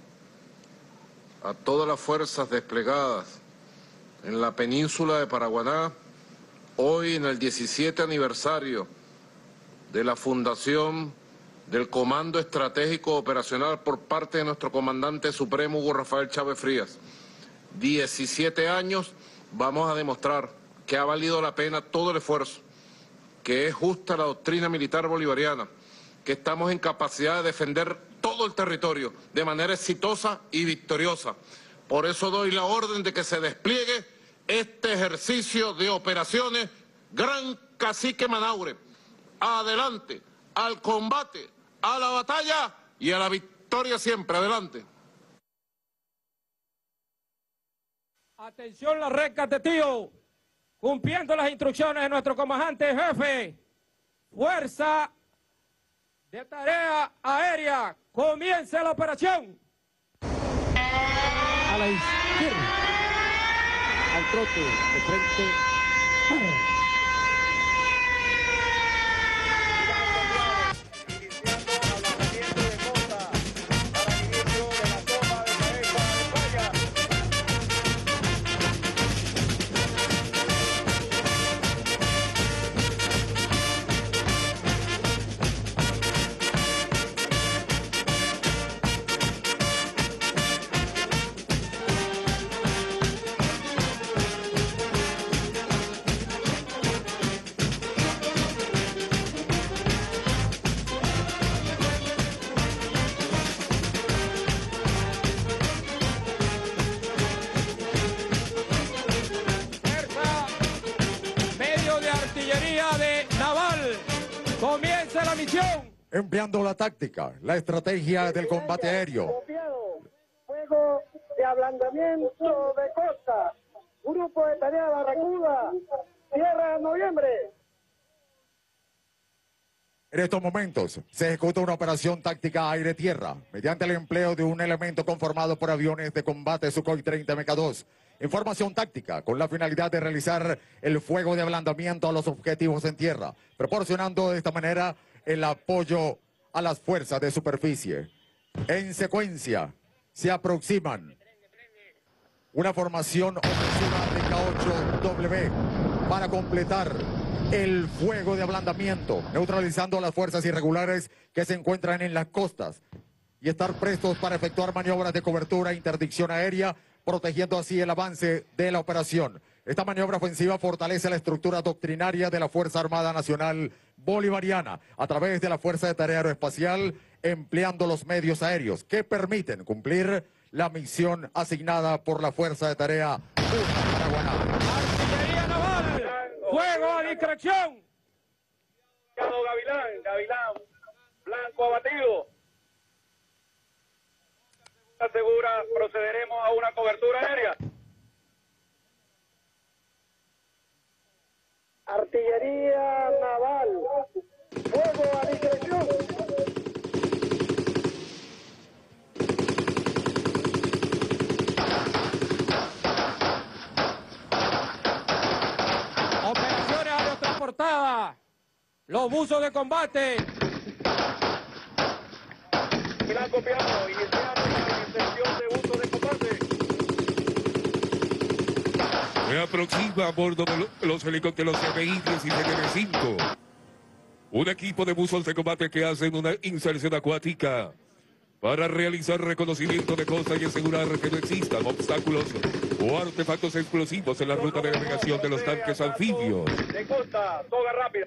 a todas las fuerzas desplegadas en la península de Paraguaná, hoy en el diecisiete aniversario de la fundación del Comando Estratégico Operacional por parte de nuestro comandante supremo Hugo Rafael Chávez Frías. diecisiete años, vamos a demostrar que ha valido la pena todo el esfuerzo, que es justa la doctrina militar bolivariana, que estamos en capacidad de defender todo el territorio de manera exitosa y victoriosa. Por eso doy la orden de que se despliegue este ejercicio de operaciones. Gran Cacique Manaure, adelante, al combate, a la batalla y a la victoria siempre. Adelante. Atención las recas de tío, cumpliendo las instrucciones de nuestro comandante jefe, Fuerza de Tarea Aérea, comience la operación. A la izquierda, al trote, de frente. Comienza la misión. Empleando la táctica, la estrategia del combate aéreo. Fuego de ablandamiento de costa. Grupo de tarea Barracuda. Sierra Noviembre. En estos momentos se ejecuta una operación táctica aire-tierra mediante el empleo de un elemento conformado por aviones de combate Sukhoi treinta M K dos. Información táctica con la finalidad de realizar el fuego de ablandamiento a los objetivos en tierra, proporcionando de esta manera el apoyo a las fuerzas de superficie. En secuencia, se aproximan una formación ofensiva de K ocho W para completar el fuego de ablandamiento, neutralizando a las fuerzas irregulares que se encuentran en las costas y estar prestos para efectuar maniobras de cobertura e interdicción aérea, protegiendo así el avance de la operación. Esta maniobra ofensiva fortalece la estructura doctrinaria de la Fuerza Armada Nacional Bolivariana a través de la Fuerza de Tarea Aeroespacial, empleando los medios aéreos que permiten cumplir la misión asignada por la Fuerza de Tarea Paraguaná. Artillería naval, fuego a discreción. Gavilán, Gavilán, blanco abatido. Segura, procederemos a una cobertura aérea. Artillería naval, fuego a discreción. Operaciones aerotransportadas, los buzos de combate. Blanco piano, iniciamos la inserción de buzos de combate. Se aproxima a bordo de los helicópteros C B I diecisiete M cinco. Un equipo de buzos de combate que hacen una inserción acuática para realizar reconocimiento de costa y asegurar que no existan obstáculos o artefactos explosivos en la ruta de navegación de los tanques anfibios. De costa, soga rápida.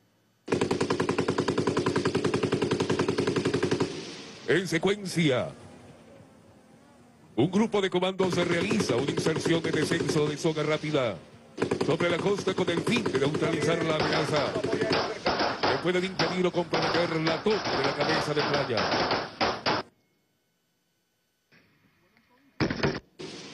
En secuencia, un grupo de comandos realiza una inserción de descenso de soga rápida sobre la costa con el fin de neutralizar la amenaza que pueden impedir o comprometer la toma de la cabeza de playa.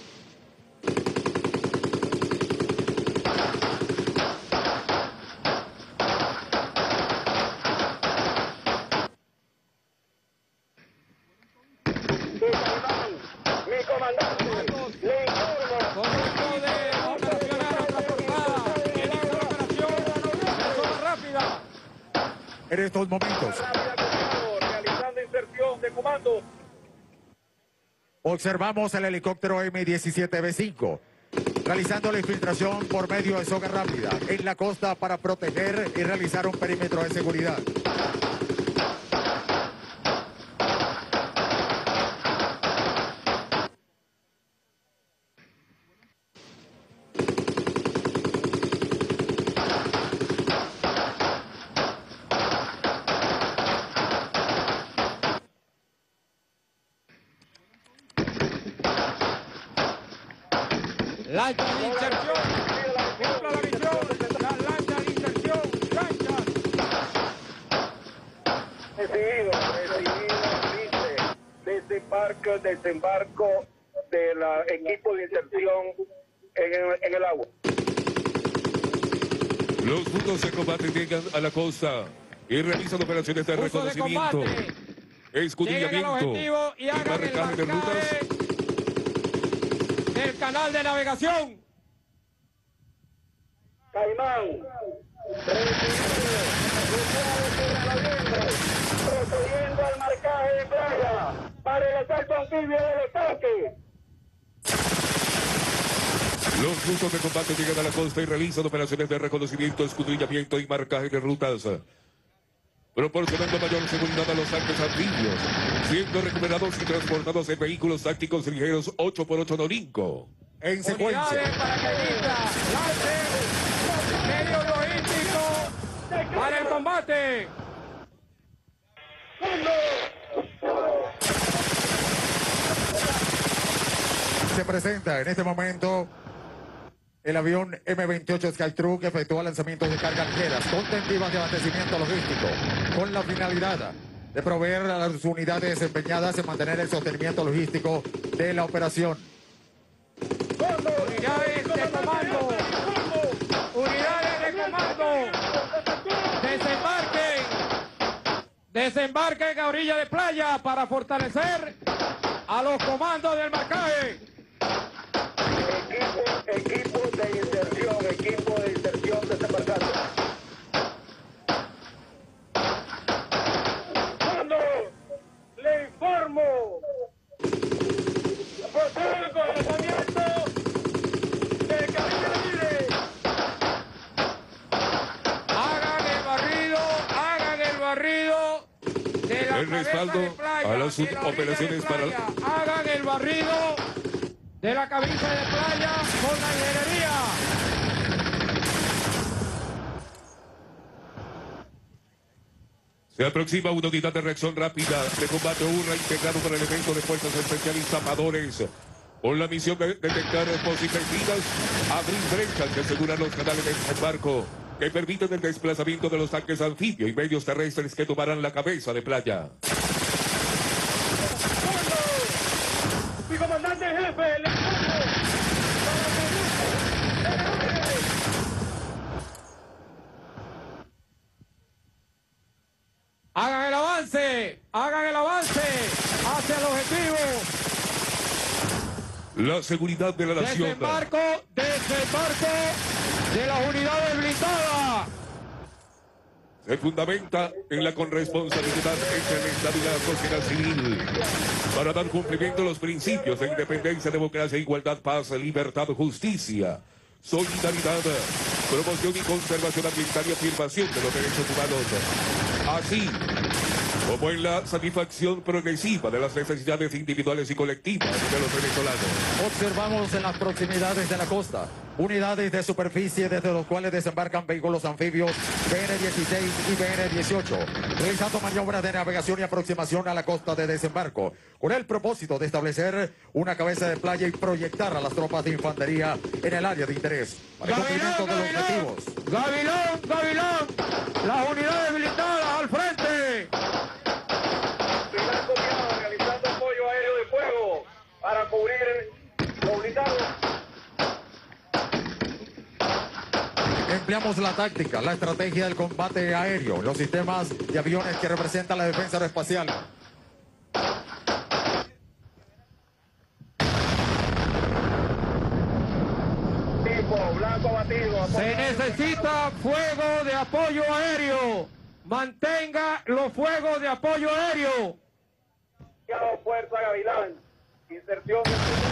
comandante, le informo. Conjunto de operaciones aeroportadas que inicia la operación de zona rápida. En estos momentos, Realizando inserción de comando. observamos el helicóptero M diecisiete B cinco realizando la infiltración por medio de soga rápida en la costa para proteger y realizar un perímetro de seguridad. Lancha de inserción. Cumpla la misión. La lancha de inserción. Lancha. Recibido, recibido, dice, desembarco, desembarco del equipo de inserción en el, en el agua. Los puntos de combate llegan a la costa y realizan operaciones de Uso de reconocimiento, combate. Lleguen al escudillamiento objetivo y y hagan el marcaje de rutas. marcaje del canal de navegación. Caimán, procediendo al marcaje de playa para el asalto anfibio del ataque. Los buzos de combate llegan a la costa y realizan operaciones de reconocimiento, escudriñamiento y marcaje de rutas, proporcionando mayor seguridad a los tanques anfibios, siendo recuperados y transportados en vehículos tácticos ligeros ocho por ocho Norinco. En secuencia, Unidades para que emita lance, medio logístico para el combate. se presenta en este momento el avión M veintiocho Skytruck que efectúa lanzamientos de cargas ligeras con tentativas de abastecimiento logístico con la finalidad de proveer a las unidades desempeñadas en mantener el sostenimiento logístico de la operación. Unidades de comando. Unidades de comando. Desembarquen. Desembarquen a orilla de playa para fortalecer a los comandos del marcaje. Equipo, equipo de inserción, equipo de inserción desembarcando. Cuando le informo, procede con el lanzamiento de cabina libre. Hagan el barrido, hagan el barrido de la El respaldo cabeza de playa, a las de la orilla operaciones de para- playa. Hagan el barrido de la cabeza de playa con la ingeniería. Se aproxima una unidad de reacción rápida de combate U R A integrado por elementos de fuerzas especiales amadores con la misión de detectar posibles minas, abrir brechas que aseguran los canales de desembarco que permiten el desplazamiento de los tanques anfibios y medios terrestres que tomarán la cabeza de playa. Mi comandante en jefe, le Hagan el avance, hagan el avance hacia el objetivo. La seguridad de la nación. Desembarco, desembarco de las unidades blindadas. Se fundamenta en la corresponsabilidad entre el Estado y la sociedad civil para dar cumplimiento a los principios de independencia, democracia, igualdad, paz, libertad, justicia, solidaridad, promoción y conservación ambiental y afirmación de los derechos humanos, así como en la satisfacción progresiva de las necesidades individuales y colectivas de los venezolanos. Observamos en las proximidades de la costa unidades de superficie desde los cuales desembarcan vehículos anfibios B N dieciséis y B N dieciocho, realizando maniobras de navegación y aproximación a la costa de desembarco, con el propósito de establecer una cabeza de playa y proyectar a las tropas de infantería en el área de interés para el cumplimiento de los objetivos. Gavilán, Gavilán, las unidades blindadas al frente. primer copiado realizando apoyo aéreo de fuego para cubrir los blindados. Empleamos la táctica, la estrategia del combate aéreo, los sistemas de aviones que representan la defensa aeroespacial. Se necesita fuego de apoyo aéreo. Mantenga los fuegos de apoyo aéreo. Fuerza Gavilán. Inserción.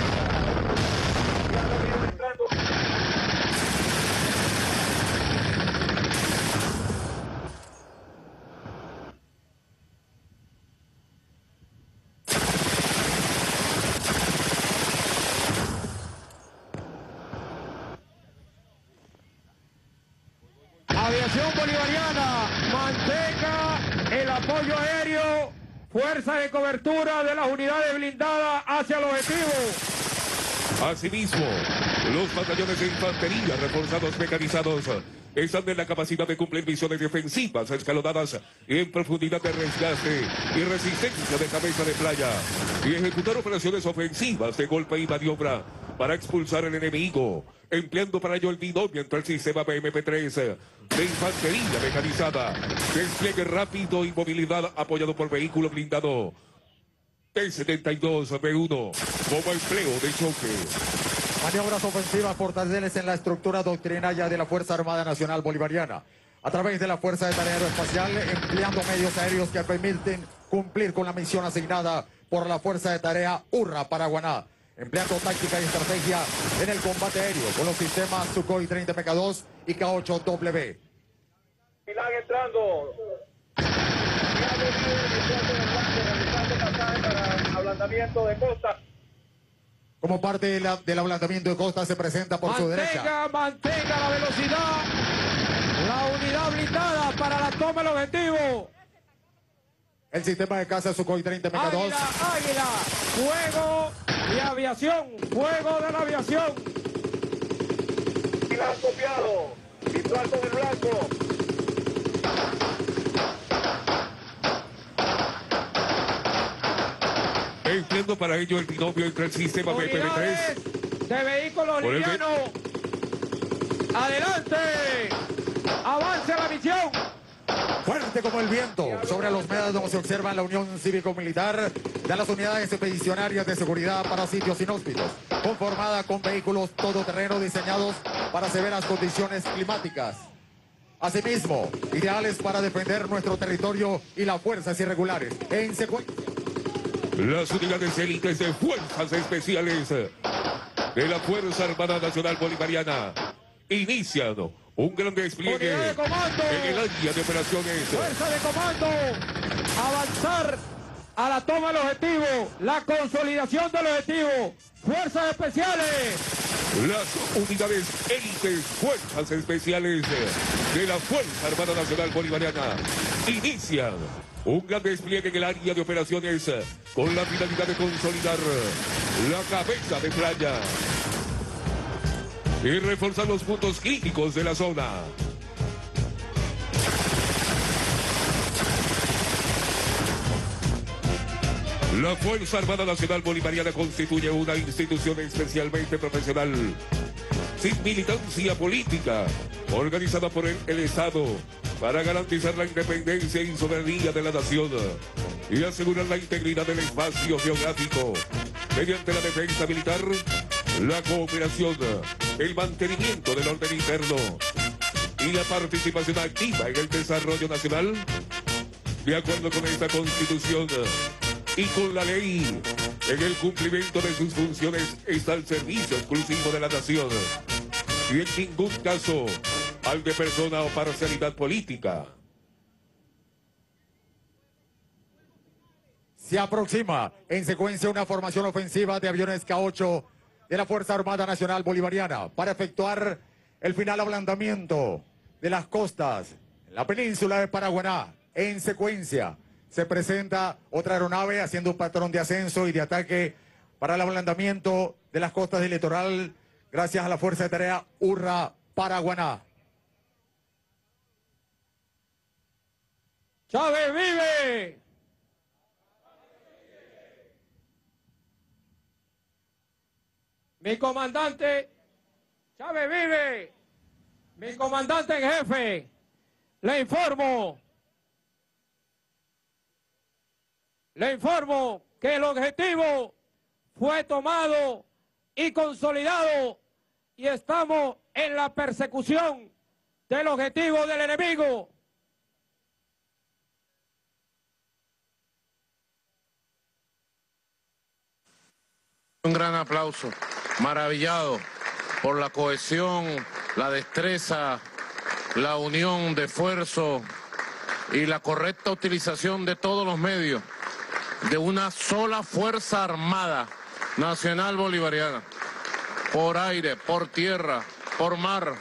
Aviación bolivariana, mantenga el apoyo aéreo, fuerza de cobertura de las unidades blindadas hacia el objetivo. Asimismo, los batallones de infantería reforzados mecanizados están en la capacidad de cumplir misiones defensivas escalonadas en profundidad de desgaste y resistencia de cabeza de playa y ejecutar operaciones ofensivas de golpe y maniobra para expulsar al enemigo, empleando para ello el binomio entre el sistema B M P tres de infantería mecanizada, despliegue rápido y movilidad apoyado por vehículo blindado T setenta y dos B uno como empleo de choque. Maniobras ofensivas fortalecen la estructura doctrinaria de la Fuerza Armada Nacional Bolivariana a través de la Fuerza de Tarea Aeroespacial, empleando medios aéreos que permiten cumplir con la misión asignada por la Fuerza de Tarea URRA Paraguaná, empleando táctica y estrategia en el combate aéreo con los sistemas Sukhoi treinta M K dos y K ocho W. Milán entrando. Para ablandamiento de costa. Como parte de la, del ablandamiento de costa se presenta por mantenga, su derecha. Mantenga la velocidad. La unidad blindada para la toma del objetivo. El sistema de caza Sukhoi treinta M K dos. Águila, águila. Fuego y aviación. Fuego de la aviación. Milán copiado. Visual con el blanco. Empleando para ello el binomio entre el sistema B P B tres de vehículos livianos. Adelante. Avance la misión. Fuerte como el viento, sobre los médanos se observa la unión cívico-militar de las unidades expedicionarias de seguridad para sitios inhóspitos, conformada con vehículos todoterreno diseñados para severas condiciones climáticas. Asimismo, ideales para defender nuestro territorio y las fuerzas irregulares. En secuencia, las unidades élites de fuerzas especiales de la Fuerza Armada Nacional Bolivariana inician un gran despliegue de comando. en el área de operaciones. Fuerza de comando. Avanzar a la toma del objetivo. La consolidación del objetivo. Fuerzas especiales. Las unidades élites fuerzas especiales de la Fuerza Armada Nacional Bolivariana inician un gran despliegue en el área de operaciones con la finalidad de consolidar la cabeza de playa y reforzar los puntos críticos de la zona. La Fuerza Armada Nacional Bolivariana constituye una institución especialmente profesional, sin militancia política, organizada por el, el Estado para garantizar la independencia y soberanía de la nación y asegurar la integridad del espacio geográfico mediante la defensa militar, la cooperación, el mantenimiento del orden interno y la participación activa en el desarrollo nacional. De acuerdo con esta Constitución y con la ley, en el cumplimiento de sus funciones está el servicio exclusivo de la nación y en ningún caso al de persona o parcialidad política. se aproxima en secuencia una formación ofensiva de aviones K ocho de la Fuerza Armada Nacional Bolivariana para efectuar el final ablandamiento de las costas en la península de Paraguaná. En secuencia se presenta otra aeronave haciendo un patrón de ascenso y de ataque para el ablandamiento de las costas del litoral gracias a la Fuerza de Tarea URRA Paraguaná. ¡Chávez vive! Mi comandante, Chávez vive. Mi comandante en jefe, le informo, le informo que el objetivo fue tomado y consolidado y estamos en la persecución del objetivo del enemigo. Un gran aplauso, maravillado por la cohesión, la destreza, la unión de esfuerzo y la correcta utilización de todos los medios de una sola Fuerza Armada Nacional Bolivariana, por aire, por tierra, por mar.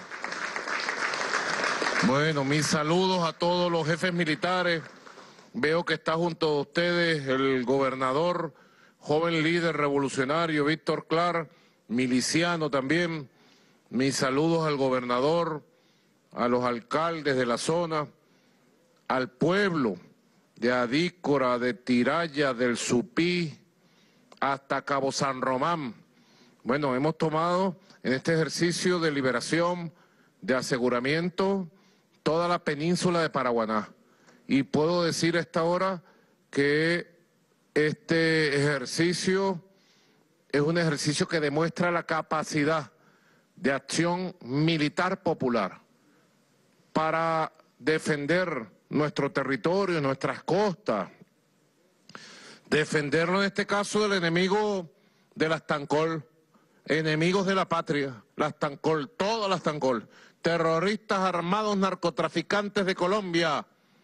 Bueno, mis saludos a todos los jefes militares. Veo que está junto a ustedes el gobernador, joven líder revolucionario, Víctor Clark, miliciano también. Mis saludos al gobernador, a los alcaldes de la zona, al pueblo de Adícora, de Tiraya, del Supí, hasta Cabo San Román. Bueno, hemos tomado en este ejercicio de liberación, de aseguramiento, toda la península de Paraguaná. Y puedo decir a esta hora que este ejercicio es un ejercicio que demuestra la capacidad de acción militar popular para defender nuestro territorio, nuestras costas, defenderlo en este caso del enemigo de las Tancol, enemigos de la patria, las Tancol, todas las Tancol, terroristas armados, narcotraficantes de Colombia,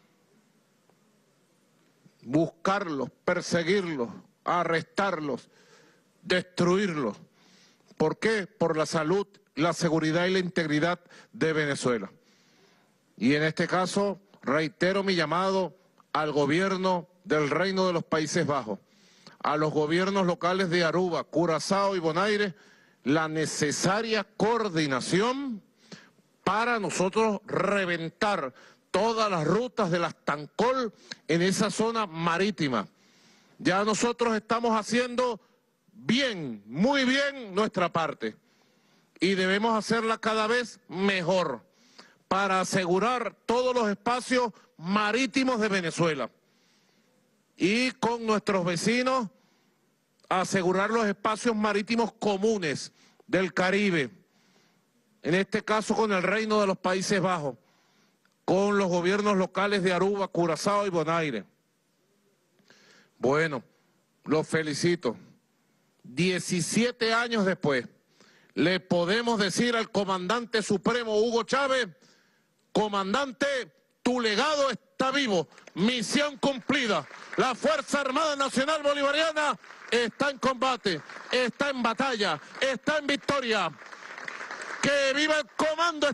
buscarlos, perseguirlos, arrestarlos, destruirlos. ¿Por qué? Por la salud, la seguridad y la integridad de Venezuela. Y en este caso reitero mi llamado al gobierno del Reino de los Países Bajos, a los gobiernos locales de Aruba, Curazao y Bonaire, la necesaria coordinación para nosotros reventar todas las rutas de las Tancol en esa zona marítima. Ya nosotros estamos haciendo bien, muy bien nuestra parte y debemos hacerla cada vez mejor para asegurar todos los espacios marítimos de Venezuela y con nuestros vecinos asegurar los espacios marítimos comunes del Caribe, en este caso con el Reino de los Países Bajos, con los gobiernos locales de Aruba, Curazao y Bonaire. Bueno, los felicito. diecisiete años después, le podemos decir al comandante supremo Hugo Chávez: comandante, tu legado está vivo, misión cumplida. La Fuerza Armada Nacional Bolivariana está en combate, está en batalla, está en victoria. ¡Que viva el comando!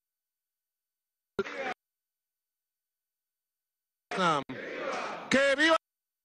¡Que viva!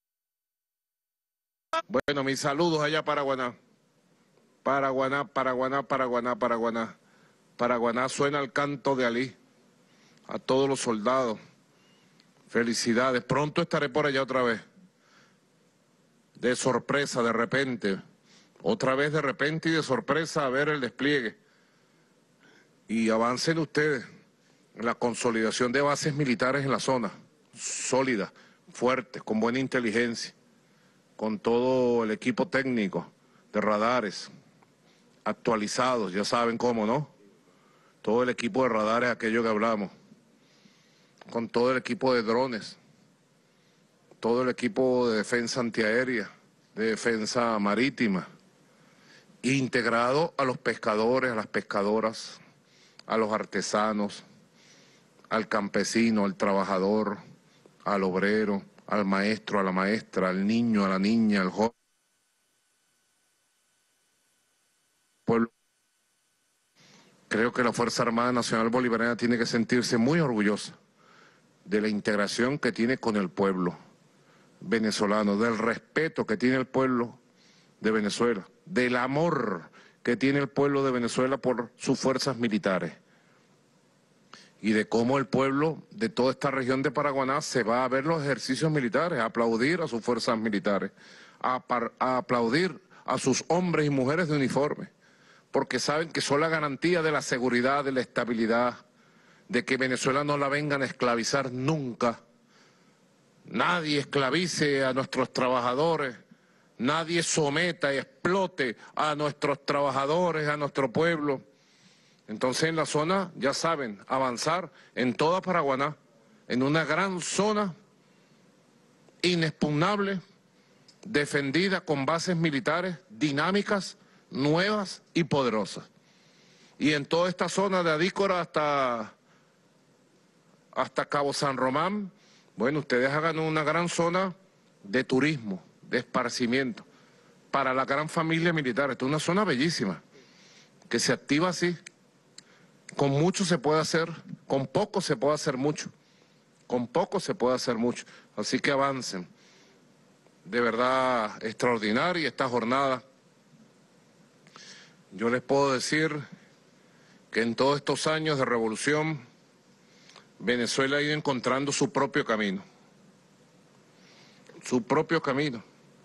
Bueno, mis saludos allá a Paraguaná. Paraguaná, Paraguaná, Paraguaná, Paraguaná. Paraguaná suena el canto de Alí. A todos los soldados. Felicidades. Pronto estaré por allá otra vez. De sorpresa, de repente. Otra vez de repente y de sorpresa a ver el despliegue. Y avancen ustedes en la consolidación de bases militares en la zona. Sólidas, fuertes, con buena inteligencia. Con todo el equipo técnico de radares actualizados, ya saben cómo, ¿no? Todo el equipo de radares, aquello que hablamos. Con todo el equipo de drones, todo el equipo de defensa antiaérea, de defensa marítima, integrado a los pescadores, a las pescadoras, a los artesanos, al campesino, al trabajador, al obrero, al maestro, a la maestra, al niño, a la niña, al joven. Pueblo. Creo que la Fuerza Armada Nacional Bolivariana tiene que sentirse muy orgullosa de la integración que tiene con el pueblo venezolano, del respeto que tiene el pueblo de Venezuela, del amor que tiene el pueblo de Venezuela por sus fuerzas militares y de cómo el pueblo de toda esta región de Paraguaná se va a ver los ejercicios militares, a aplaudir a sus fuerzas militares, a, par, a aplaudir a sus hombres y mujeres de uniforme, porque saben que son la garantía de la seguridad, de la estabilidad, de que Venezuela no la vengan a esclavizar nunca. Nadie esclavice a nuestros trabajadores, nadie someta y explote a nuestros trabajadores, a nuestro pueblo. Entonces en la zona, ya saben, avanzar en toda Paraguaná, en una gran zona inexpugnable, defendida con bases militares dinámicas, nuevas y poderosas. Y en toda esta zona de Adícora hasta, hasta Cabo San Román, bueno, ustedes hagan una gran zona de turismo, de esparcimiento, para la gran familia militar. Esta es una zona bellísima, que se activa así. Con mucho se puede hacer, con poco se puede hacer mucho. Con poco se puede hacer mucho. Así que avancen. De verdad, extraordinaria esta jornada. Yo les puedo decir que en todos estos años de revolución, Venezuela ha ido encontrando su propio camino. Su propio camino.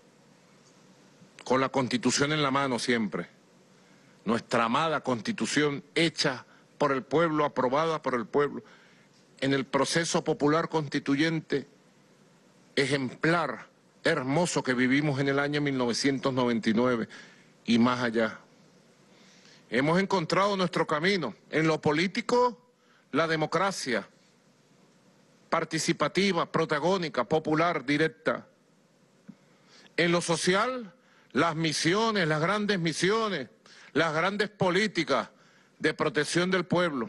Con la Constitución en la mano siempre. Nuestra amada Constitución hecha por el pueblo, aprobada por el pueblo, en el proceso popular constituyente ejemplar, hermoso que vivimos en el año mil novecientos noventa y nueve y más allá. Hemos encontrado nuestro camino. En lo político, la democracia participativa, protagónica, popular, directa. En lo social, las misiones, las grandes misiones, las grandes políticas de protección del pueblo.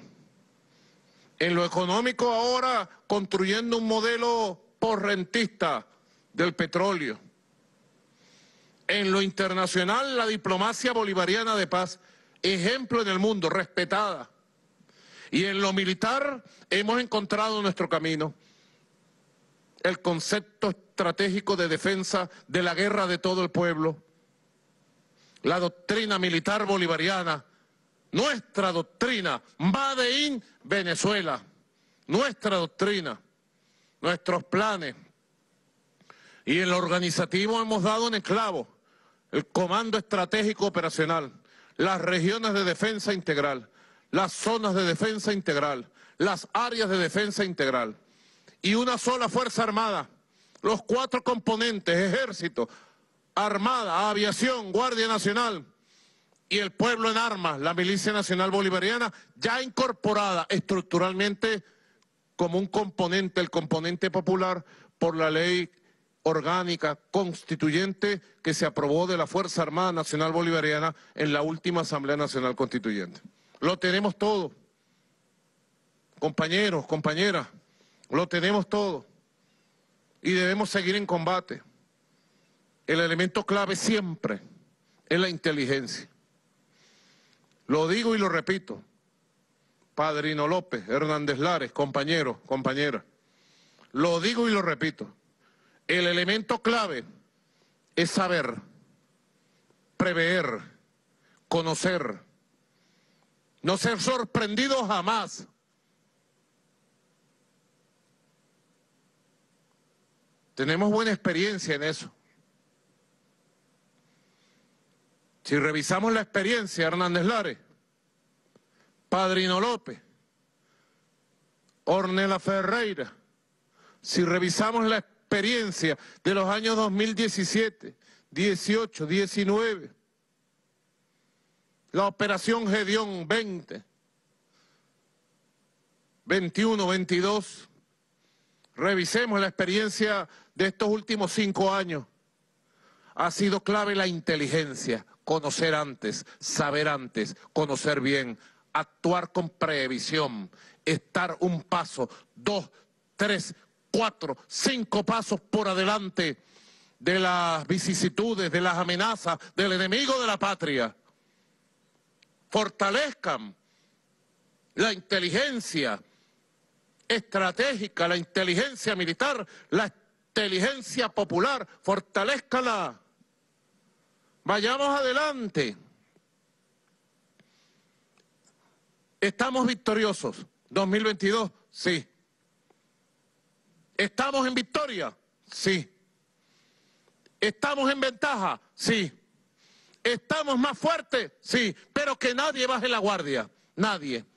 En lo económico ahora, construyendo un modelo postrentista del petróleo. En lo internacional, la diplomacia bolivariana de paz, ejemplo en el mundo, respetada. Y en lo militar, hemos encontrado nuestro camino. El concepto estratégico de defensa de la guerra de todo el pueblo. La doctrina militar bolivariana, nuestra doctrina, Made in Venezuela, nuestra doctrina, nuestros planes. Y en lo organizativo hemos dado en el clavo el Comando Estratégico Operacional, las regiones de defensa integral, las zonas de defensa integral, las áreas de defensa integral y una sola Fuerza Armada, los cuatro componentes, Ejército, Armada, Aviación, Guardia Nacional y el pueblo en armas, la Milicia Nacional Bolivariana, ya incorporada estructuralmente como un componente, el componente popular, por la ley orgánica constituyente que se aprobó de la Fuerza Armada Nacional Bolivariana en la última Asamblea Nacional Constituyente. Lo tenemos todo, compañeros, compañeras, lo tenemos todo y debemos seguir en combate. El elemento clave siempre es la inteligencia. Lo digo y lo repito, Padrino López, Hernández Lares, compañeros, compañeras, lo digo y lo repito, el elemento clave es saber, prever, conocer, no ser sorprendido jamás. Tenemos buena experiencia en eso. Si revisamos la experiencia, Hernández Lares, Padrino López, Ornella Ferreira, si revisamos la experiencia de los años dos mil diecisiete, dieciocho, diecinueve, la Operación Gedeón veinte, veintiuno, veintidós, revisemos la experiencia de estos últimos cinco años. Ha sido clave la inteligencia, conocer antes, saber antes, conocer bien, actuar con previsión, estar un paso, dos, tres, cuatro, cinco pasos por adelante de las vicisitudes, de las amenazas del enemigo de la patria. Fortalezcan la inteligencia estratégica, la inteligencia militar, la inteligencia popular, fortalezcala. Vayamos adelante. ¿Estamos victoriosos? ¿dos mil veintidós? Sí. ¿Estamos en victoria? Sí. ¿Estamos en ventaja? Sí. ¿Estamos más fuertes? Sí. Pero que nadie baje la guardia. Nadie.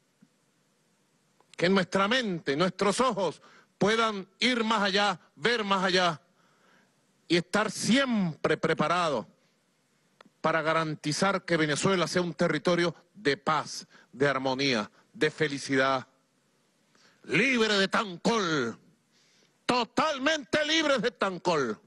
Que nuestra mente, nuestros ojos puedan ir más allá, ver más allá y estar siempre preparados para garantizar que Venezuela sea un territorio de paz, de armonía, de felicidad, libre de tancol, totalmente libre de tancol.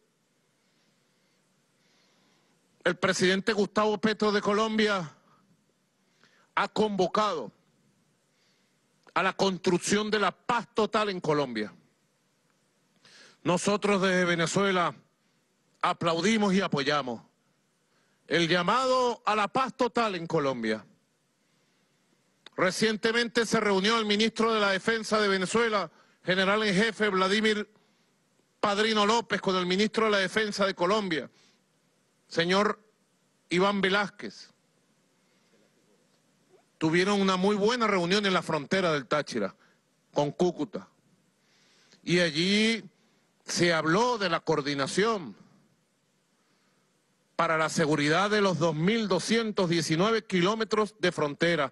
El presidente Gustavo Petro de Colombia ha convocado a la construcción de la paz total en Colombia. Nosotros desde Venezuela aplaudimos y apoyamos el llamado a la paz total en Colombia. Recientemente se reunió el ministro de la Defensa de Venezuela, general en jefe Vladimir Padrino López, con el ministro de la Defensa de Colombia, señor Iván Velázquez. Tuvieron una muy buena reunión en la frontera del Táchira, con Cúcuta. Y allí se habló de la coordinación para la seguridad de los dos mil doscientos diecinueve kilómetros de frontera.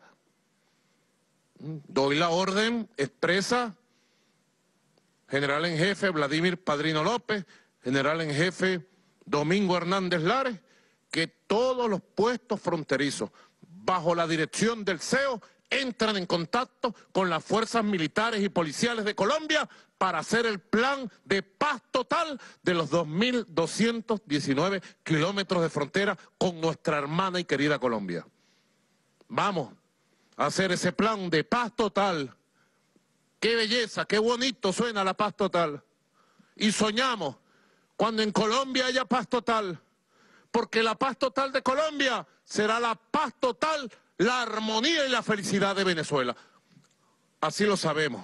Doy la orden expresa, general en jefe Vladimir Padrino López, general en jefe Domingo Hernández Lares, que todos los puestos fronterizos, bajo la dirección del C E O, entran en contacto con las fuerzas militares y policiales de Colombia para hacer el plan de paz total de los dos mil doscientos diecinueve kilómetros de frontera con nuestra hermana y querida Colombia. Vamos a hacer ese plan de paz total. Qué belleza, qué bonito suena la paz total. Y soñamos cuando en Colombia haya paz total, porque la paz total de Colombia será la paz total, la armonía y la felicidad de Venezuela. Así lo sabemos.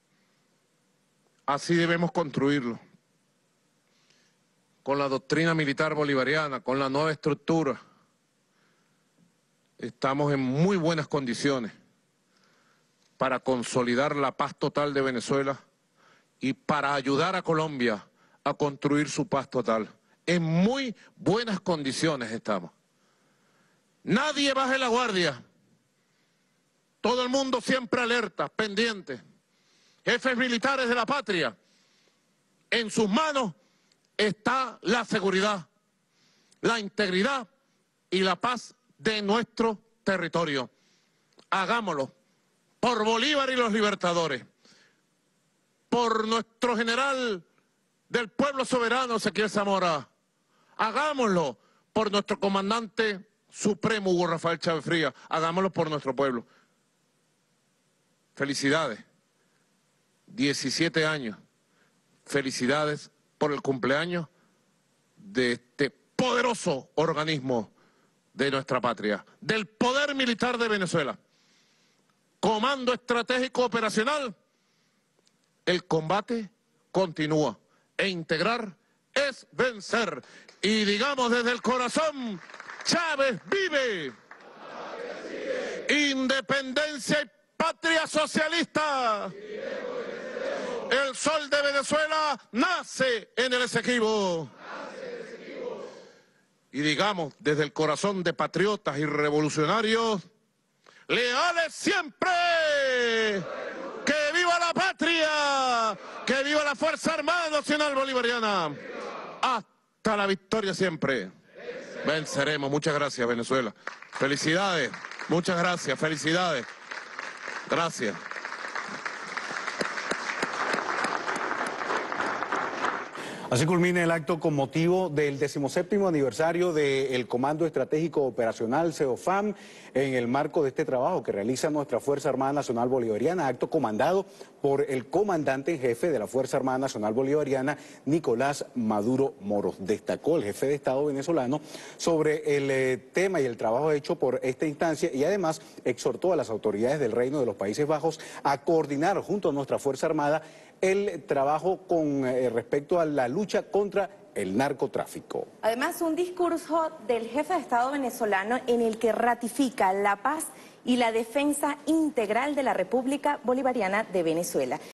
Así debemos construirlo. Con la doctrina militar bolivariana, con la nueva estructura, estamos en muy buenas condiciones para consolidar la paz total de Venezuela y para ayudar a Colombia a construir su paz total. En muy buenas condiciones estamos. Nadie baje la guardia. Todo el mundo siempre alerta, pendiente. Jefes militares de la patria, en sus manos está la seguridad, la integridad y la paz de nuestro territorio. Hagámoslo por Bolívar y los libertadores, por nuestro general del pueblo soberano, Ezequiel Zamora. Hagámoslo por nuestro comandante supremo, Hugo Rafael Chávez Frías. Hagámoslo por nuestro pueblo. Felicidades. diecisiete años. Felicidades por el cumpleaños de este poderoso organismo de nuestra patria, del Poder Militar de Venezuela. Comando Estratégico Operacional. El combate continúa e integrar es vencer. Y digamos desde el corazón, Chávez vive. Independencia y patria socialista. El sol de Venezuela nace en el Esequibo. Y digamos desde el corazón de patriotas y revolucionarios, leales siempre. ¡Que viva la patria! ¡Que viva la Fuerza Armada Nacional Bolivariana! Hasta la victoria siempre. Venceremos. Muchas gracias, Venezuela. Felicidades. Muchas gracias. Felicidades. Gracias. Así culmina el acto con motivo del decimoséptimo aniversario del Comando Estratégico Operacional CEOFAM en el marco de este trabajo que realiza nuestra Fuerza Armada Nacional Bolivariana, acto comandado por el comandante en jefe de la Fuerza Armada Nacional Bolivariana, Nicolás Maduro Moros. Destacó el jefe de Estado venezolano sobre el eh, tema y el trabajo hecho por esta instancia y además exhortó a las autoridades del Reino de los Países Bajos a coordinar junto a nuestra Fuerza Armada el trabajo con eh, respecto a la lucha contra el narcotráfico. Además, un discurso del jefe de Estado venezolano en el que ratifica la paz y la defensa integral de la República Bolivariana de Venezuela.